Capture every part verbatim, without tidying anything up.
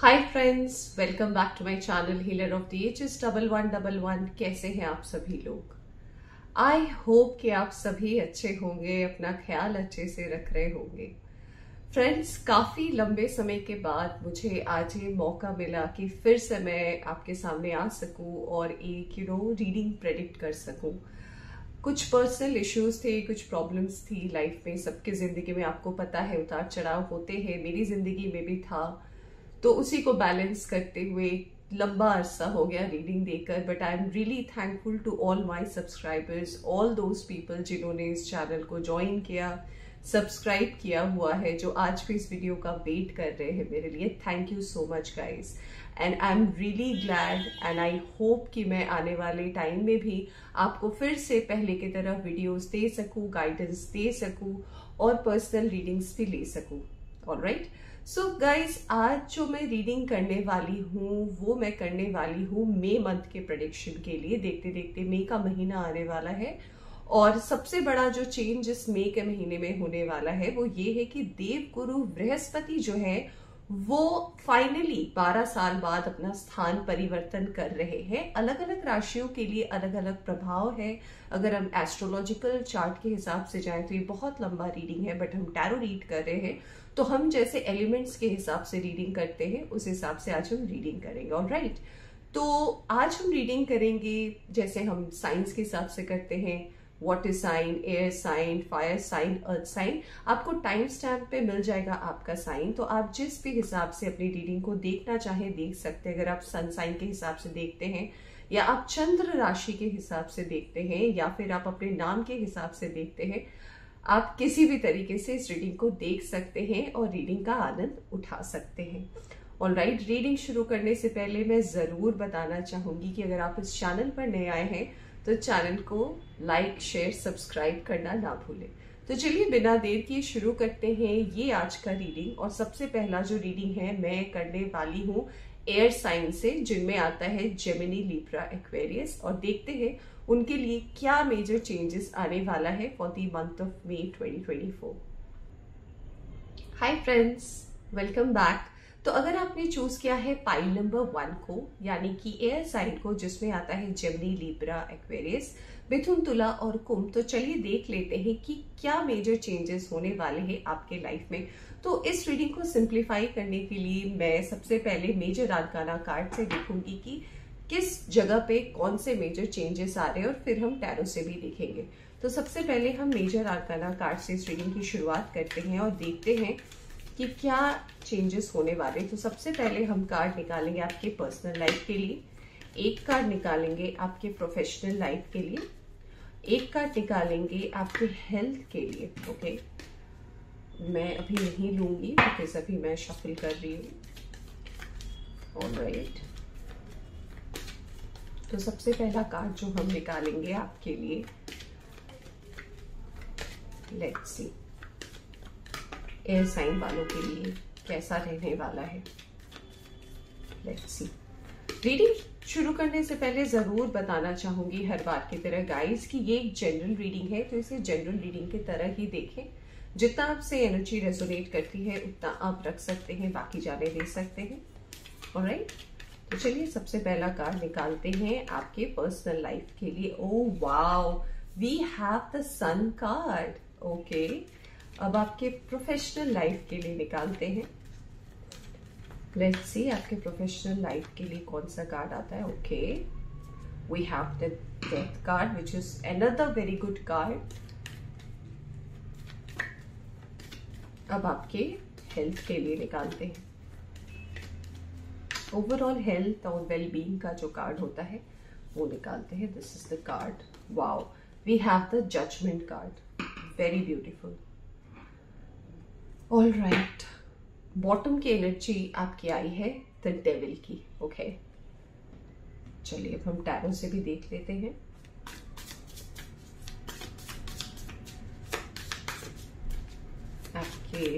Hi friends, welcome back to my channel healer of the ages double one double one. कैसे हैं आप सभी लोग? आई होप कि आप सभी अच्छे होंगे, अपना ख्याल अच्छे से रख रहे होंगे। फ्रेंड्स, काफी लंबे समय के बाद मुझे आज ये मौका मिला कि फिर से मैं आपके सामने आ सकूं और एक यू नो रीडिंग प्रेडिक्ट कर सकूं। कुछ पर्सनल इश्यूज थे, कुछ प्रॉब्लम्स थी लाइफ में। सबकी जिंदगी में आपको पता है उतार चढ़ाव होते हैं, मेरी जिंदगी में भी था। तो उसी को बैलेंस करते हुए लंबा अरसा हो गया रीडिंग देकर। But I am really thankful to all my subscribers, all those people जिन्होंने इस चैनल को ज्वाइन किया, सब्सक्राइब किया हुआ है, जो आज भी इस वीडियो का वेट कर रहे हैं मेरे लिए। Thank you so much guys, and I am really glad and I hope कि मैं आने वाले टाइम में भी आपको फिर से पहले की तरह वीडियोस दे सकूं, गाइडेंस दे सकूं और पर्सनल रीडिंग्स भी ले सकूं। ऑलराइट, सो गाइज, आज जो मैं रीडिंग करने वाली हूँ वो मैं करने वाली हूँ मई मंथ के प्रेडिक्शन के लिए। देखते देखते मई का महीना आने वाला है और सबसे बड़ा जो चेंज इस मई के महीने में होने वाला है वो ये है कि देव गुरु बृहस्पति जो है वो फाइनली बारह साल बाद अपना स्थान परिवर्तन कर रहे हैं। अलग अलग राशियों के लिए अलग अलग प्रभाव है। अगर हम एस्ट्रोलॉजिकल चार्ट के हिसाब से जाएं तो ये बहुत लंबा रीडिंग है, बट हम टैरो रीड कर रहे हैं तो हम जैसे एलिमेंट्स के हिसाब से रीडिंग करते हैं उस हिसाब से आज हम रीडिंग करेंगे। ऑलराइट, तो आज हम रीडिंग करेंगे जैसे हम साइंस के हिसाब से करते हैं। Water sign, air sign, fire sign, earth sign. आपको टाइम स्टैम्प पे मिल जाएगा आपका साइन, तो आप जिस भी हिसाब से अपनी रीडिंग को देखना चाहें देख सकते हैं। अगर आप सन साइन के हिसाब से देखते हैं, या आप चंद्र राशि के हिसाब से देखते हैं, या फिर आप अपने नाम के हिसाब से देखते हैं, आप किसी भी तरीके से इस रीडिंग को देख सकते हैं और रीडिंग का आनंद उठा सकते हैं। ऑलराइट, रीडिंग शुरू करने से पहले मैं जरूर बताना चाहूंगी कि अगर आप इस चैनल पर नए आए हैं तो चैनल को लाइक, शेयर, सब्सक्राइब करना ना भूलें। तो चलिए बिना देर किए शुरू करते हैं ये आज का रीडिंग। और सबसे पहला जो रीडिंग है मैं करने वाली हूँ एयर साइन से, जिनमें आता है जेमिनी, लिब्रा, एक्वेरियस। और देखते हैं उनके लिए क्या मेजर चेंजेस आने वाला है for the month of May twenty twenty four. Hi friends, welcome back. तो अगर आपने चूज किया है पाइल नंबर वन को, यानी कि एयर साइन को, जिसमें आता है जेमिनी, लिब्रा, एक्वेरियस, मिथुन, तुला और कुंभ, तो चलिए देख लेते हैं कि क्या मेजर चेंजेस होने वाले हैं आपके लाइफ में। तो इस रीडिंग को सिंप्लीफाई करने के लिए मैं सबसे पहले मेजर आर्काना कार्ड से देखूंगी कि किस जगह पे कौन से मेजर चेंजेस आ रहे हैं, और फिर हम टैरो से भी देखेंगे। तो सबसे पहले हम मेजर आर्काना कार्ड से इस रीडिंग की शुरुआत करते हैं और देखते हैं कि क्या चेंजेस होने वाले। तो सबसे पहले हम कार्ड निकालेंगे आपके पर्सनल लाइफ के लिए, एक कार्ड निकालेंगे आपके प्रोफेशनल लाइफ के लिए, एक कार्ड निकालेंगे आपके हेल्थ के लिए। ओके, मैं अभी नहीं लूंगी बिकॉज अभी मैं शफल कर रही हूँ। ऑलराइट, तो सबसे पहला कार्ड जो हम निकालेंगे आपके लिए, लेट्स सी एयर साइन वालों के लिए कैसा रहने वाला है। Let's see. रीडिंग शुरू करने से पहले जरूर बताना चाहूंगी हर बार की तरह गाइस कि ये एक जनरल रीडिंग है, तो इसे जनरल रीडिंग की तरह ही देखें। जितना आपसे एनर्जी रेजोनेट करती है उतना आप रख सकते हैं, बाकी जाने दे सकते हैं। ऑलराइट, तो चलिए सबसे पहला कार्ड निकालते हैं आपके पर्सनल लाइफ के लिए। Oh wow, we have the sun card. Okay, अब आपके प्रोफेशनल लाइफ के लिए निकालते हैं। लेट्स सी आपके प्रोफेशनल लाइफ के लिए कौन सा कार्ड आता है। Okay, we have the death card which is another very good card. अब आपके हेल्थ के लिए निकालते हैं। ओवरऑल हेल्थ और वेलबींग का जो कार्ड होता है वो निकालते हैं। This is the card. Wow, we have the judgement card, very beautiful. All right, bottom की एनर्जी आपकी आई है द डेविल की। ओके, चलिए अब हम टैरो से भी देख लेते हैं। आपके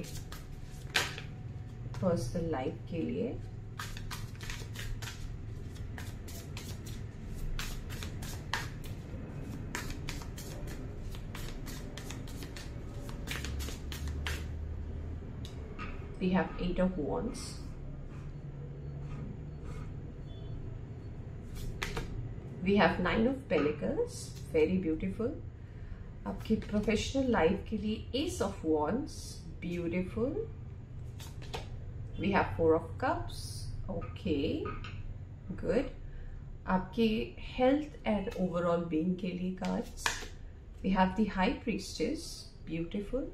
पर्सनल लाइफ के लिए we have eight of wands, we have nine of pentacles, very beautiful. आपकी प्रोफेशनल लाइफ के लिए ace of wands, beautiful. We have four of cups, okay, good. आपके हेल्थ एंड ओवरऑल बीइंग के लिए cards, we have the high priestess, beautiful,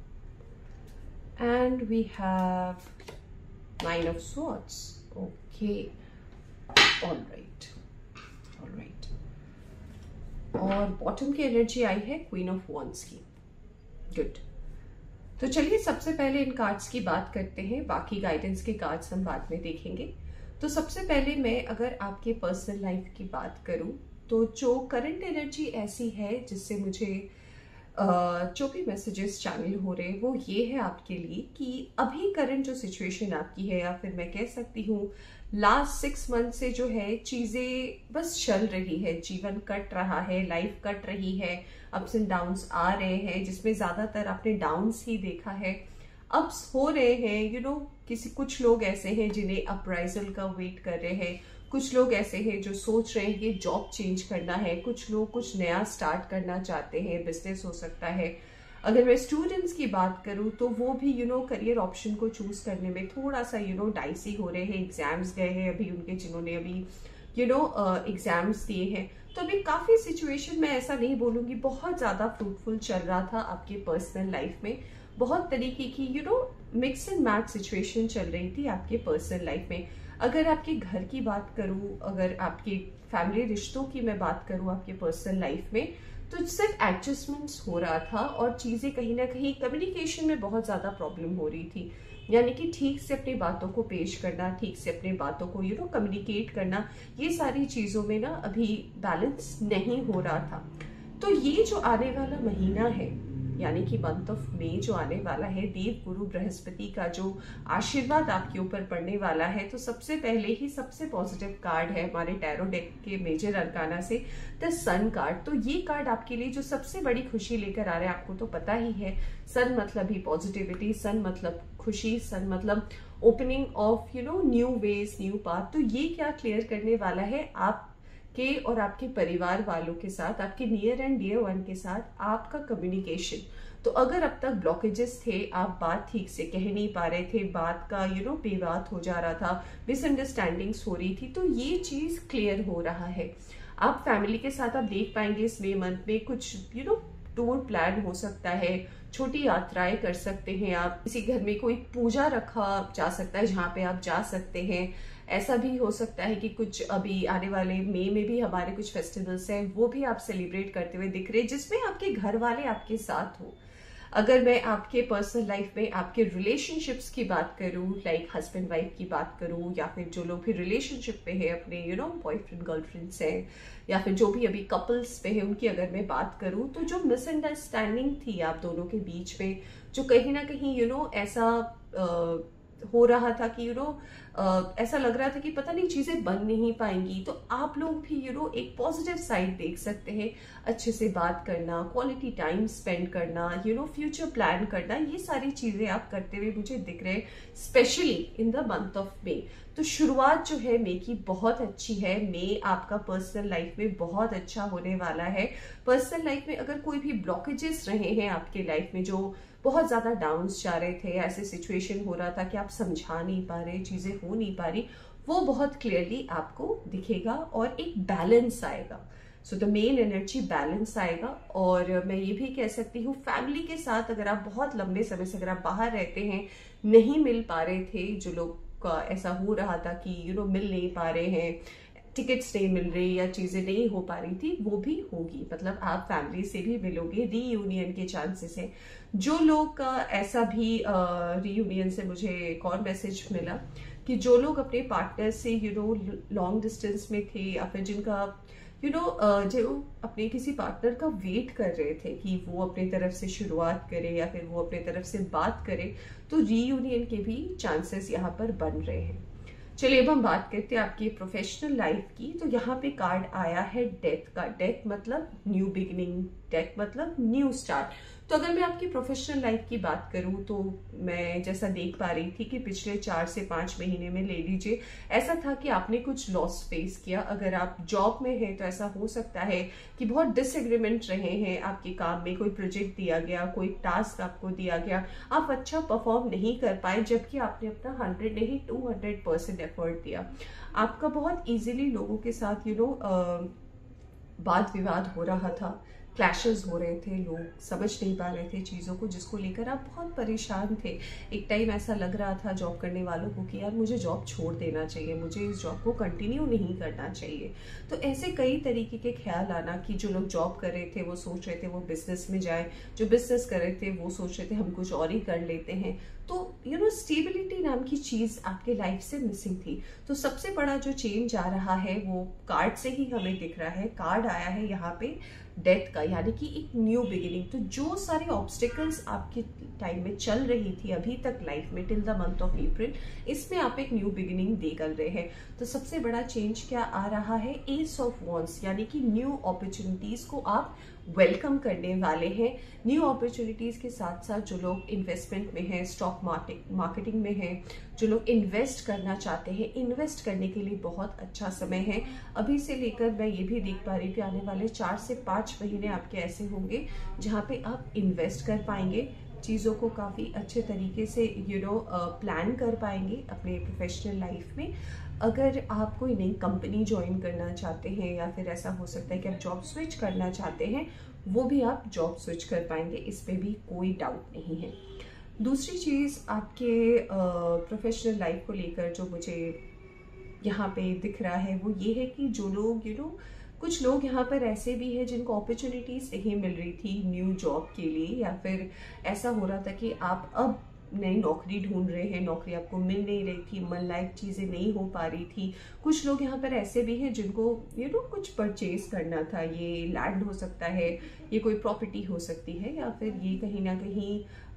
and we have nine of swords, okay, all right, all right. और bottom की energy आई है queen of wands की, good. तो चलिए सबसे पहले इन कार्ड्स की बात करते हैं, बाकी गाइडेंस के कार्ड्स हम बाद में देखेंगे। तो सबसे पहले मैं अगर आपके पर्सनल लाइफ की बात करूं तो जो करंट एनर्जी ऐसी है जिससे मुझे जो भी मैसेजेस चैनल हो रहे हैं वो ये है आपके लिए कि अभी करंट जो सिचुएशन आपकी है, या फिर मैं कह सकती हूँ लास्ट सिक्स मंथ से जो है चीजें बस चल रही है, जीवन कट रहा है, लाइफ कट रही है, अप्स एंड डाउन्स आ रहे हैं, जिसमें ज्यादातर आपने डाउन्स ही देखा है, अप्स हो रहे हैं। यू you नो know, किसी कुछ लोग ऐसे हैं जिन्हें अप्राइजल का वेट कर रहे हैं, कुछ लोग ऐसे हैं जो सोच रहे हैं कि जॉब चेंज करना है, कुछ लोग कुछ नया स्टार्ट करना चाहते हैं, बिजनेस हो सकता है। अगर मैं स्टूडेंट्स की बात करूं तो वो भी यू नो करियर ऑप्शन को चूज करने में थोड़ा सा यू नो डाइसी हो रहे हैं। एग्जाम्स गए हैं अभी उनके, जिन्होंने अभी यू नो एग्जाम्स दिए हैं, तो अभी काफी सिचुएशन में ऐसा नहीं बोलूंगी बहुत ज्यादा फ्रूटफुल चल रहा था आपके पर्सनल लाइफ में। बहुत तरीके की you know mix and match situation चल रही थी आपके पर्सनल लाइफ में। अगर आपके घर की बात करूं, अगर आपके फैमिली रिश्तों की मैं बात करूं आपके पर्सनल लाइफ में, तो सिर्फ एडजस्टमेंट्स हो रहा था और चीजें कहीं ना कहीं कम्युनिकेशन में बहुत ज्यादा प्रॉब्लम हो रही थी। यानी कि ठीक से अपनी बातों को पेश करना, ठीक से अपनी बातों को यू नो कम्युनिकेट करना, ये सारी चीजों में ना अभी बैलेंस नहीं हो रहा था। तो ये जो आने वाला महीना है, यानी कि मंथ ऑफ मई जो आने वाला है, देव गुरु बृहस्पति का जो आशीर्वाद आपके ऊपर पड़ने वाला है, तो सबसे पहले ही सबसे पॉजिटिव कार्ड है हमारे टैरो डेक के मेजर अरकाना से द सन कार्ड। तो ये कार्ड आपके लिए जो सबसे बड़ी खुशी लेकर आ रहा है, आपको तो पता ही है, सन मतलब ही पॉजिटिविटी, सन मतलब खुशी, सन मतलब opening of you know new ways, new path. तो ये क्या क्लियर करने वाला है आप के और आपके परिवार वालों के साथ, आपके नियर एंड डियर वन के साथ आपका कम्युनिकेशन। तो अगर अब तक ब्लॉकेजेस थे, आप बात ठीक से कह नहीं पा रहे थे, बात का यू नो बेबात हो जा रहा था, मिसअंडरस्टैंडिंग्स हो रही थी, तो ये चीज क्लियर हो रहा है। आप फैमिली के साथ आप देख पाएंगे इस मई मंथ में कुछ यू नो टूर प्लान हो सकता है, छोटी यात्राएं कर सकते हैं आप, किसी घर में कोई पूजा रखा जा सकता है जहाँ पे आप जा सकते हैं। ऐसा भी हो सकता है कि कुछ अभी आने वाले मई में भी हमारे कुछ फेस्टिवल्स हैं, वो भी आप सेलिब्रेट करते हुए दिख रहे हैं, जिसमें आपके घर वाले आपके साथ हो। अगर मैं आपके पर्सनल लाइफ में आपके रिलेशनशिप्स की बात करूं, लाइक हस्बैंड वाइफ की बात करूं, या फिर जो लोग भी रिलेशनशिप पे है अपने यू नो बॉयफ्रेंड गर्लफ्रेंड से, या फिर जो भी अभी कपल्स पे है उनकी अगर मैं बात करूं, तो जो मिसअंडरस्टैंडिंग थी आप दोनों के बीच में, जो कहीं ना कहीं यू नो ऐसा आ, हो रहा था कि यू नो ऐसा लग रहा था कि पता नहीं चीजें बन नहीं पाएंगी, तो आप लोग भी यू नो एक पॉजिटिव साइड देख सकते हैं। अच्छे से बात करना, क्वालिटी टाइम स्पेंड करना, यू नो फ्यूचर प्लान करना, ये सारी चीजें आप करते हुए मुझे दिख रहे हैं, specially in the month of May. तो शुरुआत जो है मई की बहुत अच्छी है। मई आपका पर्सनल लाइफ में बहुत अच्छा होने वाला है। पर्सनल लाइफ में अगर कोई भी ब्लॉकेजेस रहे हैं आपके लाइफ में, जो बहुत ज्यादा डाउन्स जा रहे थे, ऐसे सिचुएशन हो रहा था कि आप समझा नहीं पा रहे, चीजें हो नहीं पा रही, वो बहुत क्लियरली आपको दिखेगा और एक बैलेंस आएगा। So the main energy balance आएगा। और मैं ये भी कह सकती हूँ फैमिली के साथ अगर आप बहुत लंबे समय से अगर आप बाहर रहते हैं, नहीं मिल पा रहे थे, जो लोग का ऐसा हो रहा था कि यू नो मिल नहीं पा रहे हैं, टिकट्स नहीं मिल रही या चीजें नहीं हो पा रही थी, वो भी होगी। मतलब आप फैमिली से भी मिलोगे, रीयूनियन के चांसेस हैं। जो लोग का ऐसा भी रीयूनियन से मुझे एक और मैसेज मिला कि जो लोग अपने पार्टनर से यू नो लॉन्ग डिस्टेंस में थे, या फिर जिनका यू you नो know, जो अपने किसी पार्टनर का वेट कर रहे थे कि वो अपनी तरफ से शुरुआत करे या फिर वो अपनी तरफ से बात करे, तो रीयूनियन के भी चांसेस यहाँ पर बन रहे हैं। चलिए अब हम बात करते हैं आपकी प्रोफेशनल लाइफ की। तो यहाँ पे कार्ड आया है डेथ का। डेथ मतलब न्यू बिगिनिंग, डेथ मतलब न्यू स्टार्ट। तो अगर मैं आपकी प्रोफेशनल लाइफ की बात करूं तो मैं जैसा देख पा रही थी कि पिछले चार से पांच महीने में ले लीजिए, ऐसा था कि आपने कुछ लॉस फेस किया। अगर आप जॉब में हैं तो ऐसा हो सकता है कि बहुत डिसएग्रीमेंट रहे हैं आपके काम में, कोई प्रोजेक्ट दिया गया, कोई टास्क आपको दिया गया, आप अच्छा परफॉर्म नहीं कर पाए जबकि आपने अपना हंड्रेड नहीं टू हंड्रेड परसेंट एफर्ट दिया। आपका बहुत इजीली लोगों के साथ यू नो वाद विवाद हो रहा था, क्लैशेस हो रहे थे, लोग समझ नहीं पा रहे थे चीज़ों को, जिसको लेकर आप बहुत परेशान थे। एक टाइम ऐसा लग रहा था जॉब करने वालों को कि यार मुझे जॉब छोड़ देना चाहिए, मुझे इस जॉब को कंटिन्यू नहीं करना चाहिए। तो ऐसे कई तरीके के ख्याल आना कि जो लोग जॉब कर रहे थे वो सोच रहे थे वो बिजनेस में जाए, जो बिजनेस कर रहे थे वो सोच रहे थे हम कुछ और ही कर लेते हैं। तो यू नो स्टेबिलिटी नाम की चीज आपके लाइफ से मिसिंग थी। तो सबसे बड़ा जो चेंज आ रहा है वो कार्ड से ही हमें दिख रहा है। कार्ड आया है यहाँ पे डेथ का, यानी कि एक न्यू बिगिनिंग। तो जो सारे ऑब्स्टिकल्स आपके टाइम में चल रही थी अभी तक लाइफ में till the month of April, इसमें आप एक न्यू बिगिनिंग निकल रहे हैं। तो सबसे बड़ा चेंज क्या आ रहा है, एस ऑफ वॉन्ड्स, यानी कि न्यू अपॉर्चुनिटीज को आप वेलकम करने वाले हैं। न्यू अपॉर्चुनिटीज के साथ साथ जो लोग इन्वेस्टमेंट में हैं, स्टॉक मार्केटिंग में हैं, जो लोग इन्वेस्ट करना चाहते हैं, इन्वेस्ट करने के लिए बहुत अच्छा समय है। अभी से लेकर मैं ये भी देख पा रही हूँ कि आने वाले चार से पाँच महीने आपके ऐसे होंगे जहाँ पे आप इन्वेस्ट कर पाएंगे, चीज़ों को काफ़ी अच्छे तरीके से यू नो प्लान कर पाएंगे अपने प्रोफेशनल लाइफ में। अगर आप कोई नई कंपनी ज्वाइन करना चाहते हैं या फिर ऐसा हो सकता है कि आप जॉब स्विच करना चाहते हैं, वो भी आप जॉब स्विच कर पाएंगे, इस पे भी कोई डाउट नहीं है। दूसरी चीज़ आपके प्रोफेशनल लाइफ को लेकर जो मुझे यहाँ पे दिख रहा है वो ये है कि जो लोग यू नो कुछ लोग यहाँ पर ऐसे भी हैं जिनको अपॉर्चुनिटीज नहीं मिल रही थी न्यू जॉब के लिए, या फिर ऐसा हो रहा था कि आप अब नई नौकरी ढूंढ रहे हैं, नौकरी आपको मिल नहीं रही थी, मन लायक चीज़ें नहीं हो पा रही थी। कुछ लोग यहाँ पर ऐसे भी हैं जिनको यू नो कुछ परचेज करना था, ये लैंड हो सकता है, ये कोई प्रॉपर्टी हो सकती है, या फिर ये कहीं ना कहीं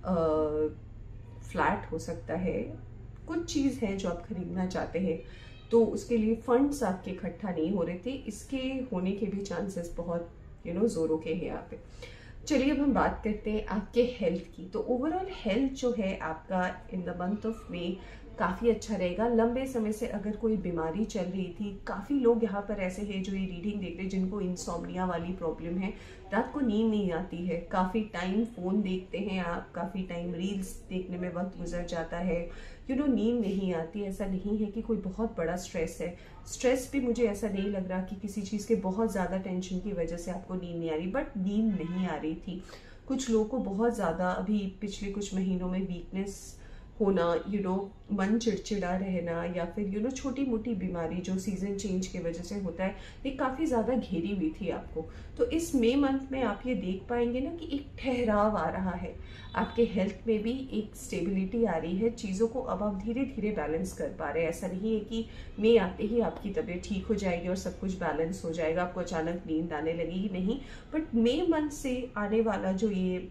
फ्लैट हो सकता है। कुछ चीज़ है जो आप खरीदना चाहते हैं, तो उसके लिए फंड्स आपके इकट्ठा नहीं हो रहे थे, इसके होने के भी चांसेस बहुत यू नो जोरों के हैं यहाँ पे। चलिए अब हम बात करते हैं आपके हेल्थ की। तो ओवरऑल हेल्थ जो है आपका in the month of May काफ़ी अच्छा रहेगा। लंबे समय से अगर कोई बीमारी चल रही थी, काफ़ी लोग यहाँ पर ऐसे हैं जो ये रीडिंग देख रहे हैं जिनको इंसोम्निया वाली प्रॉब्लम है, रात को नींद नहीं आती है, काफ़ी टाइम फ़ोन देखते हैं आप, काफ़ी टाइम रील्स देखने में वक्त गुजर जाता है, यू नो नींद नहीं आती। ऐसा नहीं है कि कोई बहुत बड़ा स्ट्रेस है, स्ट्रेस भी मुझे ऐसा नहीं लग रहा कि किसी चीज़ के बहुत ज़्यादा टेंशन की वजह से आपको नींद नहीं आ रही, बट नींद नहीं आ रही थी। कुछ लोगों को बहुत ज़्यादा अभी पिछले कुछ महीनों में वीकनेस होना, यू नो मन चिड़चिड़ा रहना, या फिर यू नो छोटी मोटी बीमारी जो सीजन चेंज की वजह से होता है, ये काफ़ी ज़्यादा घेरी हुई थी आपको। तो इस मई मंथ में आप ये देख पाएंगे ना कि एक ठहराव आ रहा है, आपके हेल्थ में भी एक स्टेबिलिटी आ रही है, चीज़ों को अब आप धीरे धीरे बैलेंस कर पा रहे हैं। ऐसा नहीं है कि मई आते ही आपकी तबीयत ठीक हो जाएगी और सब कुछ बैलेंस हो जाएगा, आपको अचानक नींद आने लगेगी, नहीं। बट मई मंथ से आने वाला जो ये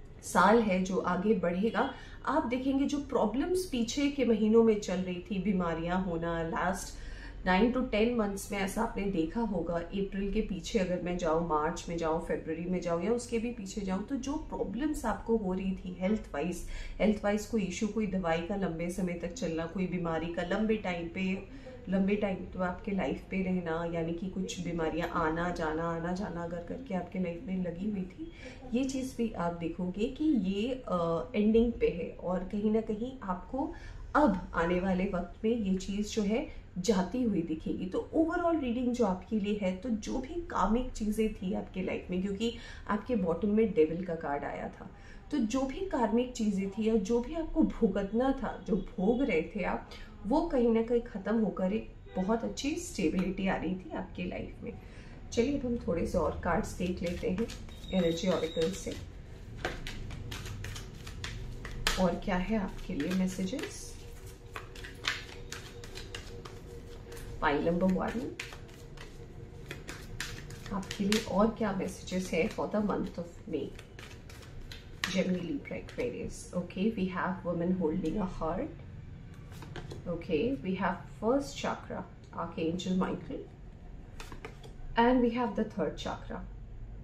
साल है जो आगे बढ़ेगा, आप देखेंगे जो प्रॉब्लम्स पीछे के महीनों में चल रही थी, बीमारियां होना, last nine to ten months में ऐसा आपने देखा होगा। अप्रैल के पीछे अगर मैं जाऊँ, मार्च में जाऊँ, फरवरी में जाऊँ, या उसके भी पीछे जाऊँ, तो जो प्रॉब्लम्स आपको हो रही थी हेल्थ वाइज हेल्थ वाइज कोई इशू, कोई दवाई का लंबे समय तक चलना, कोई बीमारी का लंबे टाइम पे लंबे टाइम तो आपके लाइफ पे रहना, यानी कि कुछ बीमारियां आना जाना आना जाना अगर करके आपके लाइफ में लगी हुई थी, ये चीज़ भी आप देखोगे कि ये एंडिंग पे है, और कहीं ना कहीं आपको अब आने वाले वक्त में ये चीज़ जो है जाती हुई दिखेगी। तो ओवरऑल रीडिंग जो आपके लिए है, तो जो भी कामिक चीज़ें थी आपके लाइफ में, क्योंकि आपके बॉटम में डेविल का कार्ड आया था, तो जो भी कार्मिक चीज़ें थी या जो भी आपको भुगतना था, जो भोग रहे थे आप, वो कहीं ना कहीं ख़त्म होकर एक बहुत अच्छी स्टेबिलिटी आ रही थी आपकी लाइफ में। चलिए अब हम थोड़े से और कार्ड्स देख लेते हैं एनर्जी ऑरिकल से, और क्या है आपके लिए मैसेजेस। पाइल नंबर वन, आपके लिए और क्या मैसेजेस है for the month of May. Gemini, Libra, Aquarius. Okay, we have woman holding a heart. Okay, we have first chakra, Archangel Michael, and we have the third chakra.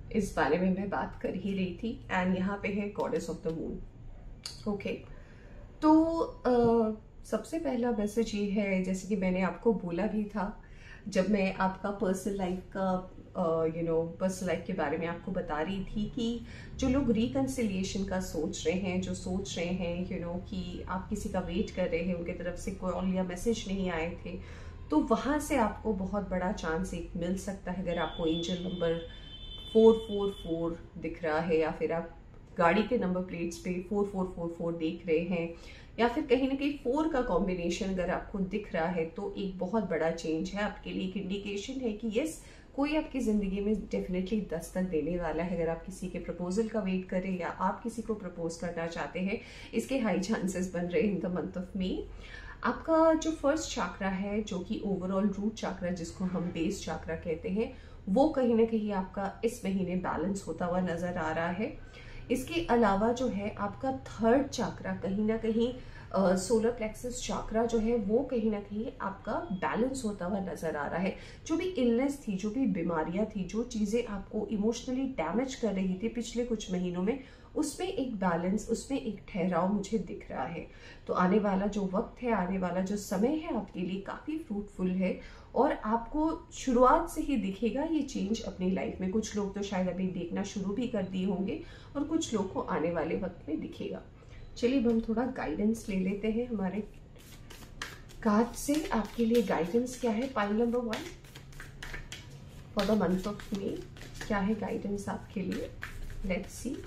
इस बारे में मैं बात कर ही रही थी। एंड यहाँ पे है goddess of the moon. Okay, तो uh, सबसे पहला मैसेज ये है, जैसे कि मैंने आपको बोला भी था जब मैं आपका पर्सनल लाइफ का यू नो पर्सनल लाइफ के बारे में आपको बता रही थी, कि जो लोग रिकन्सिलिएशन का सोच रहे हैं, जो सोच रहे हैं यू you नो know, कि आप किसी का वेट कर रहे हैं, उनकी तरफ से कॉल या मैसेज नहीं आए थे, तो वहाँ से आपको बहुत बड़ा चांस एक मिल सकता है। अगर आपको angel number four four four दिख रहा है, या फिर आप गाड़ी के नंबर प्लेट्स पे फोर फोर फोर फोर देख रहे हैं, या फिर कहीं ना कहीं फोर का कॉम्बिनेशन अगर आपको दिख रहा है, तो एक बहुत बड़ा चेंज है आपके लिए। एक इंडिकेशन है कि यस, कोई आपकी जिंदगी में डेफिनेटली दस्तक देने वाला है। अगर आप किसी के प्रपोजल का वेट करें या आप किसी को प्रपोज करना चाहते हैं, इसके हाई चांसेस बन रहे हैं in the month of May. आपका जो फर्स्ट चाक्रा है, जो कि ओवरऑल रूट चाक्रा जिसको हम बेस चाक्रा कहते हैं, वो कहीं ना कहीं आपका इस महीने बैलेंस होता हुआ नजर आ रहा है। इसके अलावा जो है आपका थर्ड चाक्रा कहीं ना कहीं सोलर प्लेक्सस चाक्रा जो है वो कहीं ना कहीं आपका बैलेंस होता हुआ नजर आ रहा है। जो भी इलनेस थी, जो भी बीमारियां थी, जो चीजें आपको इमोशनली डैमेज कर रही थी पिछले कुछ महीनों में, उसमें एक बैलेंस, उसमें एक ठहराव मुझे दिख रहा है। तो आने वाला जो वक्त है, आने वाला जो समय है आपके लिए काफी फ्रूटफुल है, और आपको शुरुआत से ही दिखेगा ये चेंज अपनी लाइफ में। कुछ लोग तो शायद अभी देखना शुरू भी कर दिए होंगे, और कुछ लोग को आने वाले वक्त में दिखेगा। चलिए अब हम थोड़ा गाइडेंस ले लेते हैं हमारे कार्ड से। आपके लिए गाइडेंस क्या है? Pile number one for the month of May, क्या है गाइडेंस आपके लिए? Let's see.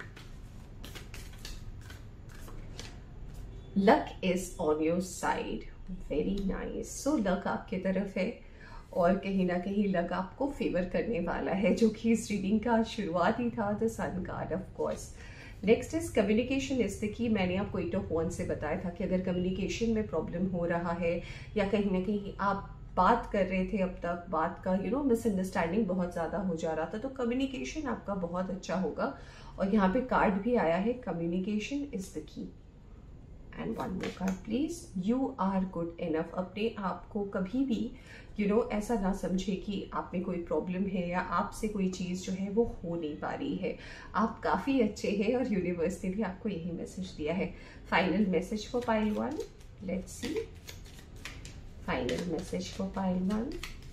Luck is on your side, very nice. So luck आपके तरफ है, और कहीं ना कहीं लक आपको फेवर करने वाला है, जो कि इस रीडिंग का शुरुआत ही था, the sun card of course. Next is communication is the key. मैंने आपको एट ऑफ वन से बताया था कि अगर कम्युनिकेशन में प्रॉब्लम हो रहा है, या कहीं ना कहीं आप बात कर रहे थे, अब तक बात का यू नो मिसअंडरस्टैंडिंग बहुत ज्यादा हो जा रहा था, तो कम्युनिकेशन आपका बहुत अच्छा होगा। और यहाँ पे कार्ड भी आया है, communication is the key. And one more card please. You are good enough. अपने आप को कभी भी यू you नो know, ऐसा ना समझे कि आप में कोई प्रॉब्लम है, या आपसे कोई चीज जो है वो हो नहीं पा रही है। आप काफी अच्छे हैं, और यूनिवर्स ने भी आपको यही मैसेज दिया है। Final message for pile one, let's see. Final message for pile one.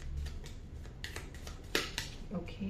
Okay,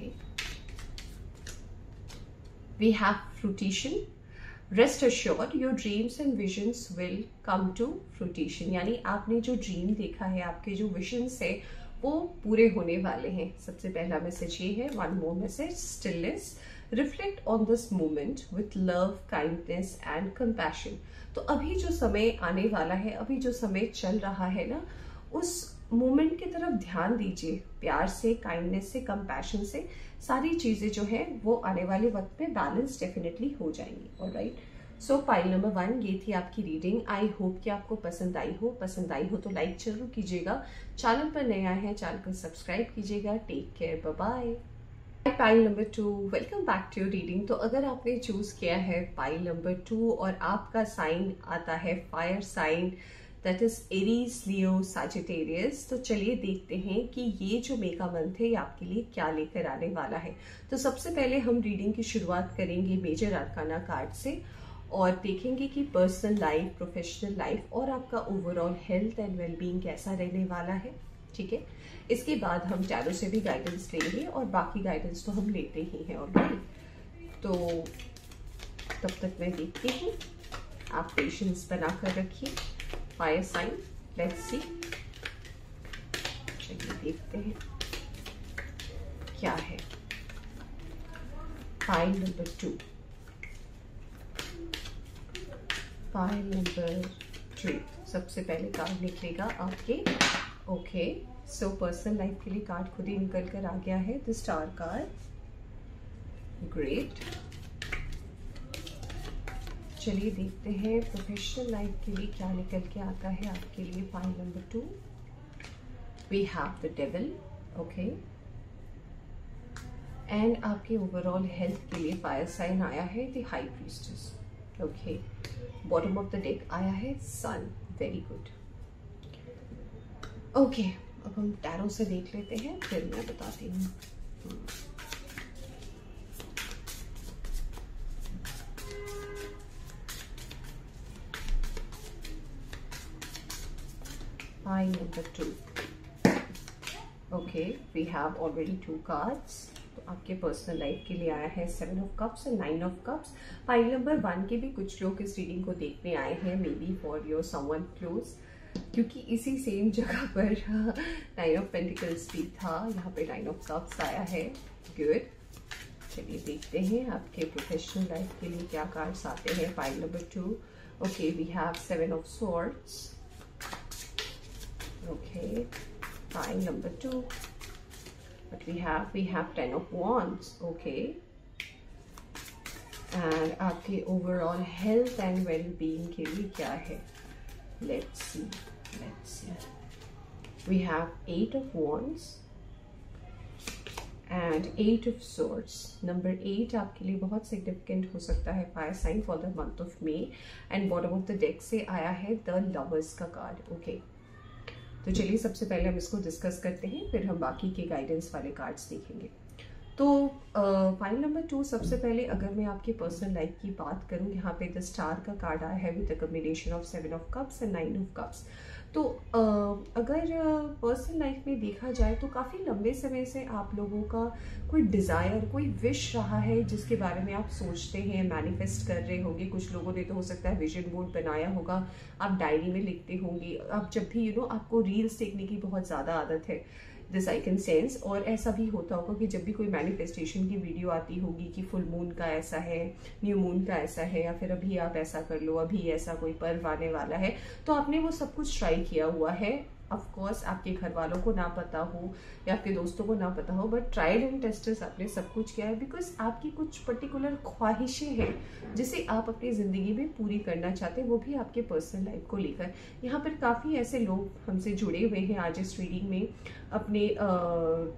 we have fruition. Rest assured your dreams and visions will come to fruition. यानी आपने जो ड्रीम देखा है, आपके जो विजन्स है, वो पूरे होने वाले हैं। सबसे पहला मैसेज ये है। One more message, stillness. Reflect on this moment with love, kindness and compassion. तो अभी जो समय आने वाला है, अभी जो समय चल रहा है ना, उस मोमेंट की तरफ ध्यान दीजिए, प्यार से, काइंडनेस से, कंपैशन से। सारी चीजें जो है वो आने वाले वक्त में बैलेंस डेफिनेटली हो जाएंगी। Alright, so pile number one, ये थी आपकी रीडिंग। आई होप कि आपको पसंद आई हो। पसंद आई हो तो लाइक जरूर कीजिएगा। चैनल पर नए आए हैं, चैनल को सब्सक्राइब कीजिएगा। Take care, bye bye. Pile number two, welcome back to your reading. तो अगर आपने चूज किया है पाइल नंबर टू, और आपका साइन आता है fire sign, that is Aries, Leo, Sagittarius, तो चलिए देखते हैं कि ये जो मे का मंथ है ये आपके लिए क्या लेकर आने वाला है। तो सबसे पहले हम रीडिंग की शुरुआत करेंगे मेजर आर्काना कार्ड से, और देखेंगे कि पर्सनल लाइफ, प्रोफेशनल लाइफ और आपका ओवरऑल हेल्थ एंड वेलबींग कैसा रहने वाला है। ठीक है, इसके बाद हम टैरो से भी गाइडेंस लेंगे, और बाकी गाइडेंस तो हम लेते ही हैं ऑलरेडी। तो तब तक मैं देखती हूँ, आप पेशेंस बनाकर रखिए। Fire sign, let's see. चलिए देखते हैं क्या है। Pile number two, pile number three. सबसे पहले कार्ड निकलेगा आपके। ओके, सो पर्सनल लाइफ के लिए कार्ड खुद ही निकल कर आ गया है, द स्टार कार्ड। ग्रेट। चलिए देखते हैं प्रोफेशनल लाइफ के लिए क्या निकल के आता है आपके लिए। Pile number two, we have the devil. Okay, and आपके ओवरऑल हेल्थ के लिए फायर साइन आया है, the high priestess. Okay, bottom of the deck आया है सन। Very good. ओके, अब हम टैरो से देख लेते हैं, फिर मैं बताती हूँ। Pile number two. Okay, we have already two cards. तो आपके पर्सनल लाइफ के लिए आया है सेवन ऑफ कप्स और nine of cups. Pile number one के भी कुछ लोग इस रीडिंग को देखने आए हैं, maybe for your someone close, क्योंकि इसी सेम जगह पर नाइन ऑफ पेंटिकल्स भी था, यहाँ पे नाइन ऑफ कप्स आया है. गुड. चलिए देखते हैं आपके प्रोफेशनल लाइफ के लिए क्या कार्ड्स आते हैं. Pile number two. Okay, we have seven of swords. Okay, pile number two. But we have we have ten of wands. Okay, and आपके overall health and well-being के लिए क्या है? Let's see. Let's see. We have eight of wands and eight of swords. Number eight आपके लिए बहुत significant हो सकता है fire sign for the month of May. And bottom of the deck से आया है the lovers का card. Okay. तो चलिए सबसे पहले हम इसको डिस्कस करते हैं, फिर हम बाकी के गाइडेंस वाले कार्ड्स देखेंगे. तो फाइल नंबर टू, सबसे पहले अगर मैं आपके पर्सनल लाइफ की बात करूं, यहाँ पे द स्टार का कार्ड आया है with the combination of seven of cups and nine of cups. तो uh, अगर पर्सनल uh, लाइफ में देखा जाए तो काफ़ी लंबे समय से आप लोगों का कोई डिज़ायर, कोई विश रहा है जिसके बारे में आप सोचते हैं, मैनिफेस्ट कर रहे होंगे. कुछ लोगों ने तो हो सकता है विजन बोर्ड बनाया होगा, आप डायरी में लिखते होंगे. आप जब भी यू नो आपको रील्स देखने की बहुत ज़्यादा आदत है, दिस आई कैन सेंस. और ऐसा भी होता होगा कि जब भी कोई मैनिफेस्टेशन की वीडियो आती होगी कि फुल मून का ऐसा है, न्यू मून का ऐसा है, या फिर अभी आप ऐसा कर लो, अभी ऐसा कोई पर्व आने वाला है, तो आपने वो सब कुछ ट्राई किया हुआ है. ऑफ कोर्स आपके घर वालों को ना पता हो या आपके दोस्तों को ना पता हो, बट ट्रायल एंड टेस्टर्स आपने सब कुछ किया है, बिकॉज आपकी कुछ पर्टिकुलर ख्वाहिशें हैं जिसे आप अपनी ज़िंदगी में पूरी करना चाहते हैं, वो भी आपके पर्सनल लाइफ को लेकर. यहाँ पर काफ़ी ऐसे लोग हमसे जुड़े हुए हैं आज इस रीडिंग में. अपने आ,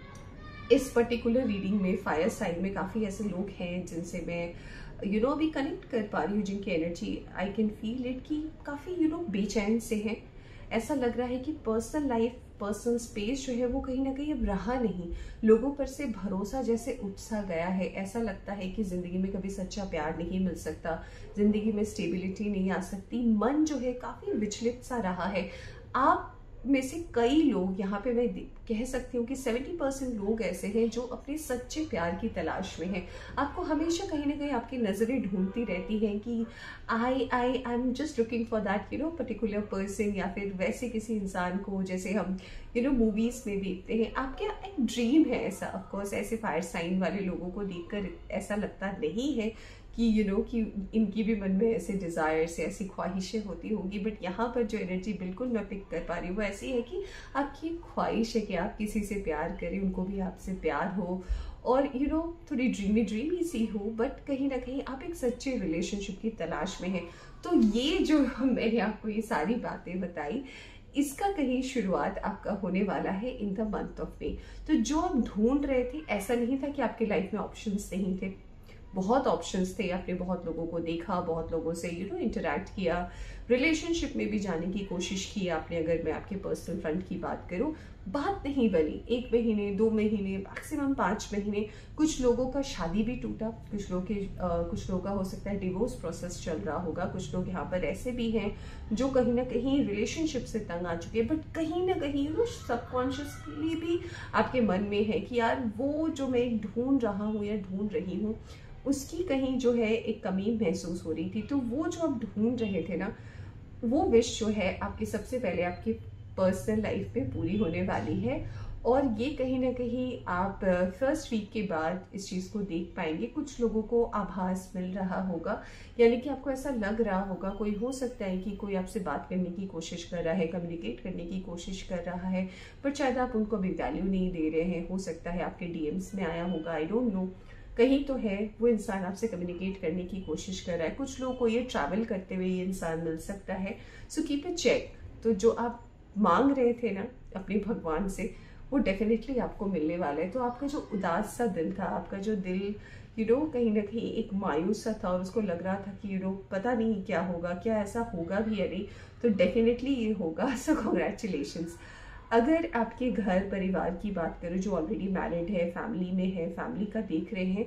इस पर्टिकुलर रीडिंग में फायर साइन में काफ़ी ऐसे लोग हैं जिनसे मैं यू नो अभी कनेक्ट कर पा रही हूँ, जिनकी energy I can feel it कि काफ़ी यू नो बेचैन से हैं. ऐसा लग रहा है कि पर्सनल लाइफ, पर्सनल स्पेस जो है वो कहीं ना कहीं अब रहा नहीं. लोगों पर से भरोसा जैसे उठ सा गया है. ऐसा लगता है कि ज़िंदगी में कभी सच्चा प्यार नहीं मिल सकता, ज़िंदगी में स्टेबिलिटी नहीं आ सकती. मन जो है काफ़ी विचलित सा रहा है. आप में से कई लोग, यहाँ पे मैं कह सकती हूँ कि सेवेंटी परसेंट लोग ऐसे हैं जो अपने सच्चे प्यार की तलाश में हैं. आपको हमेशा कहीं ना कहीं आपकी नज़रें ढूंढती रहती हैं कि I I I am just looking for that you know particular person, या फिर वैसे किसी इंसान को जैसे हम यू नो मूवीज़ में देखते हैं. आपके एक ड्रीम है ऐसा. ऑफकोर्स ऐसे फायर साइन वाले लोगों को देखकर ऐसा लगता नहीं है कि यू नो कि इनकी भी मन में ऐसे डिज़ायर्स, ऐसी ख्वाहिशें होती होंगी. बट यहाँ पर जो एनर्जी बिल्कुल मैं पिक कर पा रही हूँ वो ऐसी है कि आपकी ख्वाहिश है कि आप किसी से प्यार करें, उनको भी आपसे प्यार हो, और यू नो थोड़ी ड्रीमी ड्रीमी सी हो, बट कहीं ना कहीं आप एक सच्चे रिलेशनशिप की तलाश में हैं. तो ये जो मैंने आपको ये सारी बातें बताई, इसका कहीं शुरुआत आपका होने वाला है in the month of May. तो जो आप ढूंढ रहे थे, ऐसा नहीं था कि आपके लाइफ में ऑप्शंस नहीं थे, बहुत ऑप्शंस थे. आपने बहुत लोगों को देखा, बहुत लोगों से यू नो इंटरेक्ट किया, रिलेशनशिप में भी जाने की कोशिश की आपने. अगर मैं आपके पर्सनल फ्रंट की बात करूं, बात नहीं बनी. एक महीने, दो महीने, मैक्सिमम पाँच महीने. कुछ लोगों का शादी भी टूटा, कुछ लोगों के कुछ लोगों का हो सकता है डिवोर्स प्रोसेस चल रहा होगा. कुछ लोग यहाँ पर ऐसे भी हैं जो कहीं ना कहीं रिलेशनशिप से तंग आ चुके हैं, बट कहीं ना कहीं यू नो सबकॉन्शियसली भी आपके मन में है कि यार वो जो मैं ढूंढ रहा हूँ या ढूंढ रही हूँ, उसकी कहीं जो है एक कमी महसूस हो रही थी. तो वो जो आप ढूंढ रहे थे ना, वो विश जो है आपकी सबसे पहले आपकी पर्सनल लाइफ में पूरी होने वाली है. और ये कहीं ना कहीं आप फर्स्ट वीक के बाद इस चीज़ को देख पाएंगे. कुछ लोगों को आभास मिल रहा होगा, यानी कि आपको ऐसा लग रहा होगा, कोई हो सकता है कि कोई आपसे बात करने की कोशिश कर रहा है, कम्युनिकेट करने की कोशिश कर रहा है, बट शायद आप उनको अभी वैल्यू नहीं दे रहे हैं. हो सकता है आपके डीएम्स में आया होगा, आई डोंट नो, कहीं तो है वो इंसान आपसे कम्युनिकेट करने की कोशिश कर रहा है. कुछ लोगों को ये ट्रैवल करते हुए ये इंसान मिल सकता है. So keep a check. तो जो आप मांग रहे थे ना अपने भगवान से, वो डेफिनेटली आपको मिलने वाला है. तो आपका जो उदास सा दिल था, आपका जो दिल यू नो कहीं ना कहीं एक मायूस सा था और उसको लग रहा था कि यू नो पता नहीं क्या होगा, क्या ऐसा होगा भी या नहीं, तो डेफिनेटली ये होगा. So congratulations. अगर आपके घर परिवार की बात करो जो ऑलरेडी मैरिड है, फैमिली में है, फैमिली का देख रहे हैं,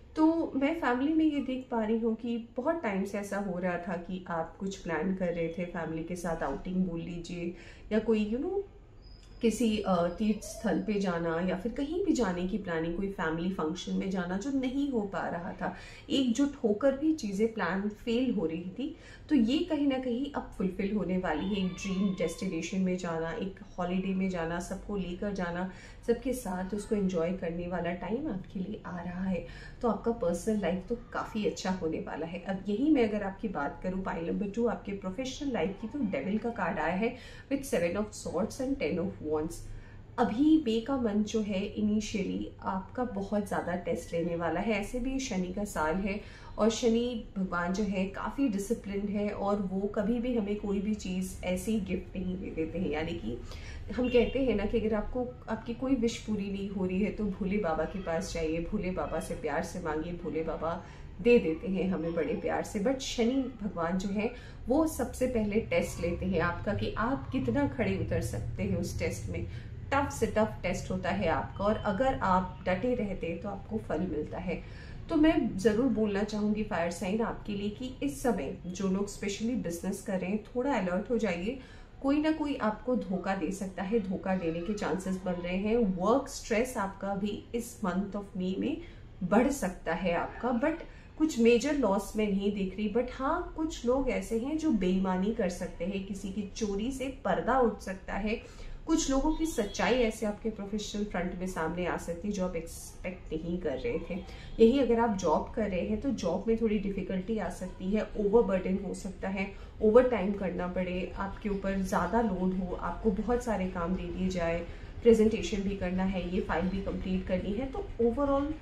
तो मैं फैमिली में ये देख पा रही हूँ कि बहुत टाइम से ऐसा हो रहा था कि आप कुछ प्लान कर रहे थे फैमिली के साथ, आउटिंग बोल लीजिए या कोई यू नो किसी तीर्थ स्थल पे जाना या फिर कहीं भी जाने की प्लानिंग, कोई फैमिली फंक्शन में जाना जो नहीं हो पा रहा था, एकजुट होकर भी चीज़ें प्लान फेल हो रही थी। तो ये कहीं ना कहीं अब फुलफिल होने वाली है। एक ड्रीम डेस्टिनेशन में जाना, एक हॉलीडे में जाना, सबको लेकर जाना, सबके साथ उसको एंजॉय करने वाला टाइम आपके लिए आ रहा है। तो आपका पर्सनल लाइफ तो काफ़ी अच्छा होने वाला है। अब यही मैं अगर आपकी बात करूँ पाइल नंबर टू, आपके प्रोफेशनल लाइफ की, तो डेविल का कार्ड आया है with seven of swords and ten of wands. अभी मे का मंथ जो है इनिशियली आपका बहुत ज़्यादा टेस्ट लेने वाला है। ऐसे भी शनि का साल है और शनि भगवान जो है काफ़ी डिसिप्लिन है और वो कभी भी हमें कोई भी चीज़ ऐसी गिफ्ट नहीं दे देते हैं। यानी कि हम कहते हैं ना कि अगर आपको आपकी कोई विश पूरी नहीं हो रही है तो भोले बाबा के पास जाइए, भोले बाबा से प्यार से मांगिए, भोले बाबा दे देते हैं हमें बड़े प्यार से। बट शनि भगवान जो है वो सबसे पहले टेस्ट लेते हैं आपका कि आप कितना खड़े उतर सकते हैं उस टेस्ट में। टफ से टफ टेस्ट होता है आपका और अगर आप डटे रहते तो आपको फल मिलता है। तो मैं ज़रूर बोलना चाहूँगी फायर साइन आपके लिए कि इस समय जो लोग स्पेशली बिजनेस कर रहे हैं थोड़ा अलर्ट हो जाइए। कोई ना कोई आपको धोखा दे सकता है, धोखा देने के चांसेस बन रहे हैं। वर्क स्ट्रेस आपका भी इस मंथ ऑफ मे में बढ़ सकता है आपका, बट कुछ मेजर लॉस में नहीं दिख रही। बट हाँ, कुछ लोग ऐसे हैं जो बेईमानी कर सकते हैं, किसी की चोरी से पर्दा उठ सकता है, कुछ लोगों की सच्चाई ऐसे आपके प्रोफेशनल फ्रंट में सामने आ सकती है जो आप एक्सपेक्ट नहीं कर रहे थे। यही अगर आप जॉब कर रहे हैं तो जॉब में थोड़ी डिफिकल्टी आ सकती है, ओवरबर्डन हो सकता है, ओवर टाइम करना पड़े, आपके ऊपर ज़्यादा लोड हो, आपको बहुत सारे काम दे दिए जाए, प्रेजेंटेशन भी करना है, ये फाइल भी कंप्लीट करनी है। तो ओवरऑल